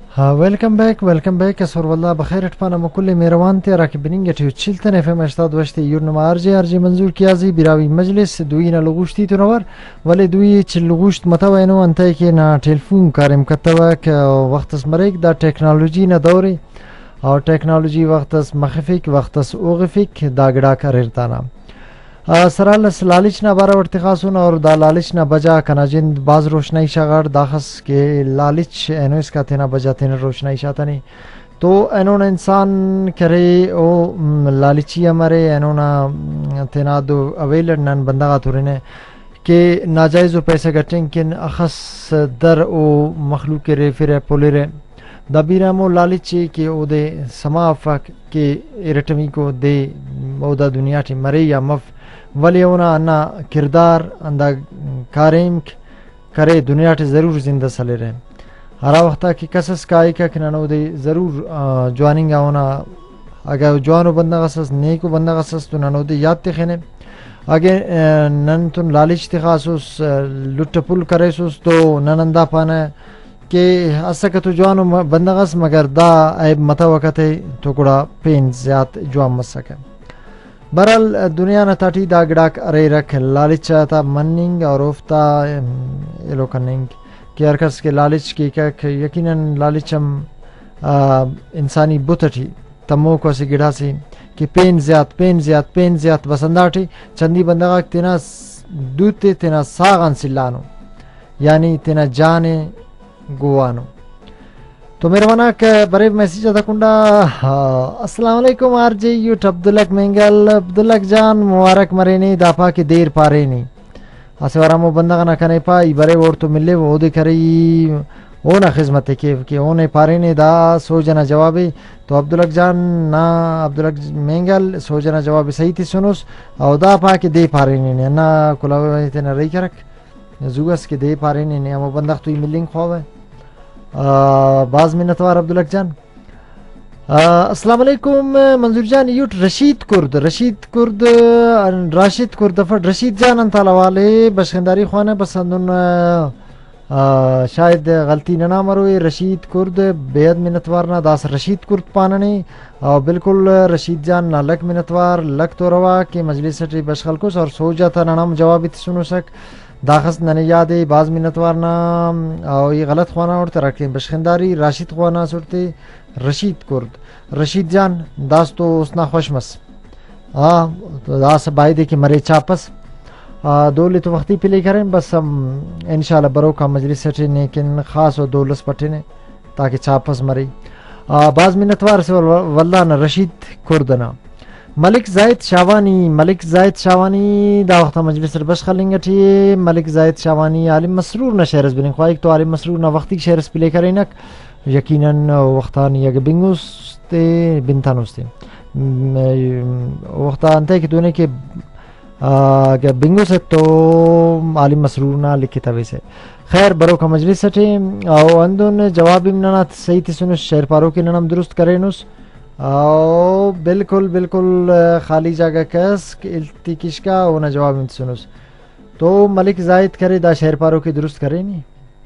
Speaker 7: ويلكم باك اسور والله بخير اتفانا مكل ميروان تي راكبين جتو تشيلتن اف ام اشتاد وشتي يورن ارجي منزور كيازي براوي مجلس دوينا لغوشتي تنور ولي دوي چلغوشت متوينو انتي كنا تلفون كارم كتوا ك وقت اسمريك دا ټیکنالوژي نه دوري او ټیکنالوژي وقت اس مخفيك وقت اس اوغفيك دا گڑا کررتانا سرالس لالچ نه بار ارتخاصون اور دا لالچ نه بجا کناجند باز روشنائی شغار داخس کے لالچ اینو اس کا تینا بجا تینا روشنائی شاتنی تو اینون انسان کرے او لالچی ہمارے اینونا تینا دو اویلر نن بندگا تورنے کہ ناجائز و پیسے گٹیں کن اخص در او مخلوق کے رے پھر پولے رے دبیرامو لالچی کہ او دے سمافک کہ ارٹمی کو دے او دا دنیا ٹی مرے یا مف ولی اونا انا کردار اندا کاریم کرے دنیا ٹی ضرور زندہ سلے رہے ہرا وقتا کی کسس کائی کا کنانو دے ضرور جواننگا اونا اگر جوانو بندہ غسس نیکو بندہ غسس تو نانو دے یاد تخینے اگر نن تن لالچ تخاسوس لٹ پل کرے سوس تو ننندا پانا کہ اسکتو جوانو بندہ غس مگر دا عیب متا وقت ہے تو کڑا پین زیاد جوان مسکے برال دنیا نہ تاٹی دا گڑاک ارے رکھ لالچ تا مننگ اور افتا ایلو کننگ کہ ارکس کے لالچ کی کہ یقیناً لالچم انسانی بتٹی تمو کو سی گڑا سی کہ پین زیاد بسنداٹی چندی بندگا تینا دوتے تینا ساغن سلانو یعنی تینا جانے گوانو تو میرے منا کہ برے میسیج ادا کنڈا السلام علیکم آر جی یوٹ عبداللک مینگل عبداللک جان مبارک مرینی داپا کی دیر پارینی اسے ورامو بندگا نہ کنے پا ای برے وور تو ملے وہ دے کری اونا خدمت کہ اونے پارینی دا سو جنا جوابی تو عبداللک جان نا عبداللک مینگل سو جنا جوابی صحیح تھی سنوس او دا پا کی دے پارینی نے نا کلاوی تینا رئی کرک زوگس کی دے پارینی نے امو بندگ توی ملنگ خواہ باز منتوار عبداللک جان السلام علیکم منظور جان یوٹ رشید کرد فٹ رشید جان انتالا والے بشخنداری خوانے پسندن شاید غلطی نہ مروی رشید کرد بید منتوار نا داس رشید کرد پاننی بالکل رشید جان نا لک منتوار لک تو روا کہ مجلس ٹی بشخل کس اور سو جاتا نام جوابی سنو سک داخست ننے یادے باز منتوارنا او یہ غلط خوانا اور ترکیں بشخنداری راشد خوانا سرتے رشید کرد رشید جان داس تو اسنا خوشمس داس بائی دے کہ مرے چاپس دولی تو وقتی پلے کریں بس ہم انشاءاللہ برو کا مجلس سٹے لیکن خاص و دولس پٹھنے تاکہ چاپس مرے باز منتوار سے واللہ نا رشید کردنا ملک زاید شاوانی دا وقت مجلس بش خلنگٹی ملک زاید شاوانی عالم مسرور نہ شہرس بنیں خواہ تو عالم مسرور نہ وقتی شہرس پلے کرینک یقیناً وقتان یا بنگوس تے بنتانوس تے وقتا انتے کہ دونے کے بنگوس ہے تو عالم مسرور نہ لکھی طوی سے خیر برو کا مجلس سٹے او اندون جوابی منانا صحیح تی سنوس شہر پارو کی ننم درست کرینوس او بالکل خالی جگہ کس التی کشکا اونا جواب انت سنوس تو ملک زائد کرے دا شہر پارو کی درست کرے نہیں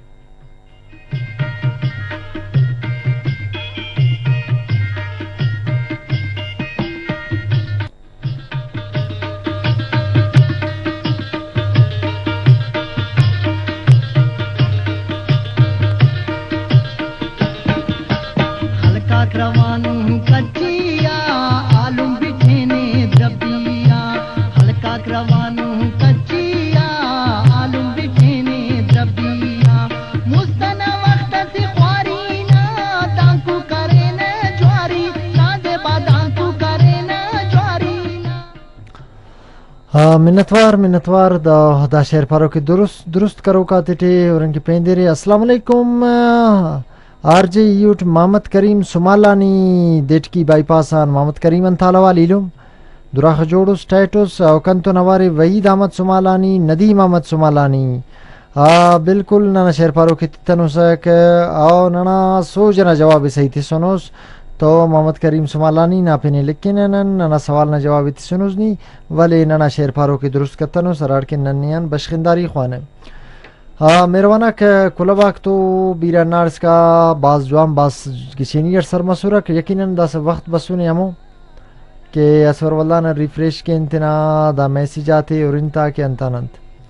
Speaker 7: منتوار دا شہر پارو کے درست کرو کا تٹے اور ان کی پیندے رہے السلام علیکم آر جے یوٹ محمد کریم سمالانی دیٹکی بائی پاسان محمد کریم انتالوا لیلوم دراخ جوڑو سٹیٹوس او کنتو نوارے وحید احمد سمالانی ندیم احمد سمالانی بالکل نانا شہر پارو کے تتنو سک او نانا سو جنا جواب صحیح تھی سنوس تو محمد کریم سمالانی نا پینے لکن نانا سوال نا جوابی تی سنوز نی ولی نانا شیر پارو کی درست کتنو سرار کے ننیان بشخنداری خوانے میروانه که کلباک تو بیرا نارس کا باز جوان باز گچینی سر مسوره که یقینا داس وقت بسونه همو که اسور ولدان ریفریش کے انتنا دا میسیجات اور انتا کے انتانند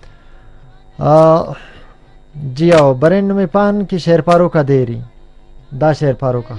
Speaker 7: جی آو برین میں پان کی شیر پارو کا دیری دا شیر پارو کا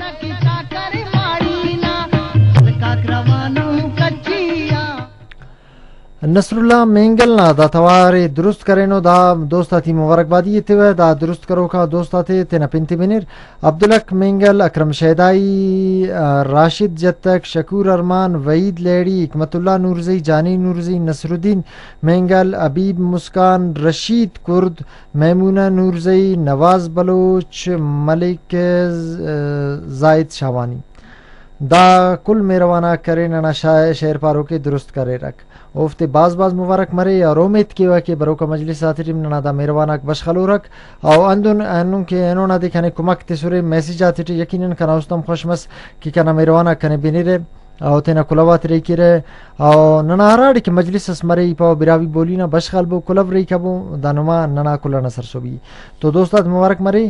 Speaker 7: نصر الله مینگل نا دا تواری درست کرینو دا دوستاتی مبارکبادی ته دا درست کرو کا دوستاتی تینا پینتی بنیر عبدالک مینگل اکرم شیدائی راشد جتک شکور ارمان وعید لیڈی حکمت اللہ نورزی جانی نورزی نصر الدین مینگل ابیب مسکان رشید کرد میمونہ نورزی نواز بلوچ ملک زائد شاوانی دا کل میروانہ کرے ننا شعر پارو کے درست کرے رکھ اوفتے باز مبارک مرے اور امید کیوا کہ برو کا مجلس آتریم ننا دا میروانہ بش خلو رکھ او اندون انون کے انون ادی کھنے کمک تے سورے میسیج آتی یقیناً کنا استم خوشمس کی کنا میروانہ کنے بنیرے او تینا کلوات ری کرے او ننا ہراڑ کے مجلس اس مرے پاو براوی بولینا بش خلبو کلو ری کبو دانما ننا کلا نصر سوبی تو دوستات مبارک مرے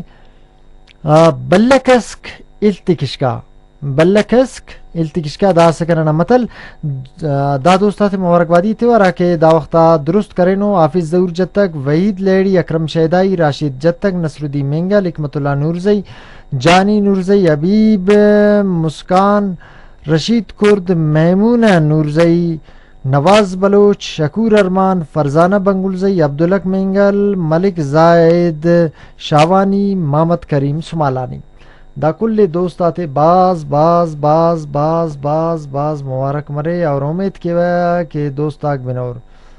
Speaker 7: بلکسک التکشکا بلکسک التکشکا دا سکننا متل دا دوستات مبارکبادی تیورا کہ دا وقتا درست کرینو حافظ ظہور جتک وحید لیڈی اکرم شیدائی راشد جتک نصر الدین مینگل حکمت اللہ نورزئی جانی نورزئی حبیب مسکان رشید کرد میمونہ نورزئی نواز بلوچ شکور ارمان فرزانہ بنگلزئی عبدالک مینگل ملک زائد شاوانی محمد کریم سمالانی دا کل دوستات باز مبارک مرے اور امید کیا کہ دوستاک بنور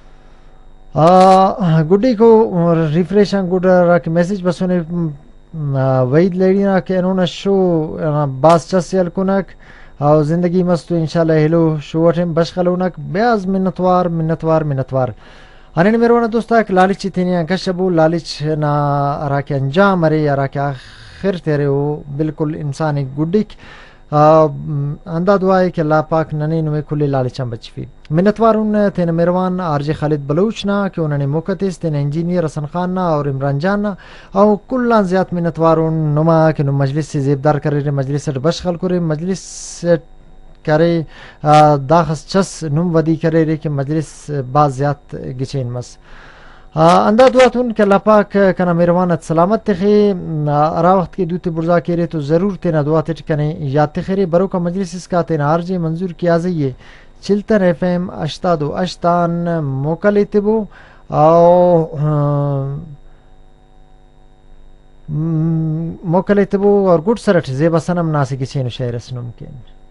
Speaker 7: گڈی کو ریفریشن گڈ رکھ میسیج بسونے وعید لیڈینا کہ انہوں نے شو باز چسیل کنک او زندگی مستو انشاءاللہ ہلو شو وٹھم بش خلونک بیاز منتوار انین میرونا دوستاک لالچ تینیا کشبو لالچ نا راک انجام مرے راک خیر تیرے ہو بالکل انسانی گڈک اندہ دعائے کہ اللہ پاک ننے نوے کلی لالچان بچفی منتوارون تین میروان آرجی خالد بلوچنا کہ انہوں نے موقتیس تین انجینئر حسن خاننا اور عمران جاننا او کلان زیاد منتوارون نما کہ نو مجلس سے زیبدار کرے مجلس سے بشخل کرے مجلس سے کرے داخس چس نم ودی کرے رے کہ مجلس باز زیاد گچین مس اندہ دعاتون کہ اللہ پاک کنا میروانت سلامت تخی ارا وقت کے دوتے برزا کرے تو ضرور تینا دعات کنے یاد تخیرے برو کا مجلس اس کا تینا آرجی منظور کیازئی چلتن ایف ایم اشتادو اشتان موکل تبو او موکل تبو اور گوڑ سرٹ زیبا سنم ناسی کچینو شہر سنم کین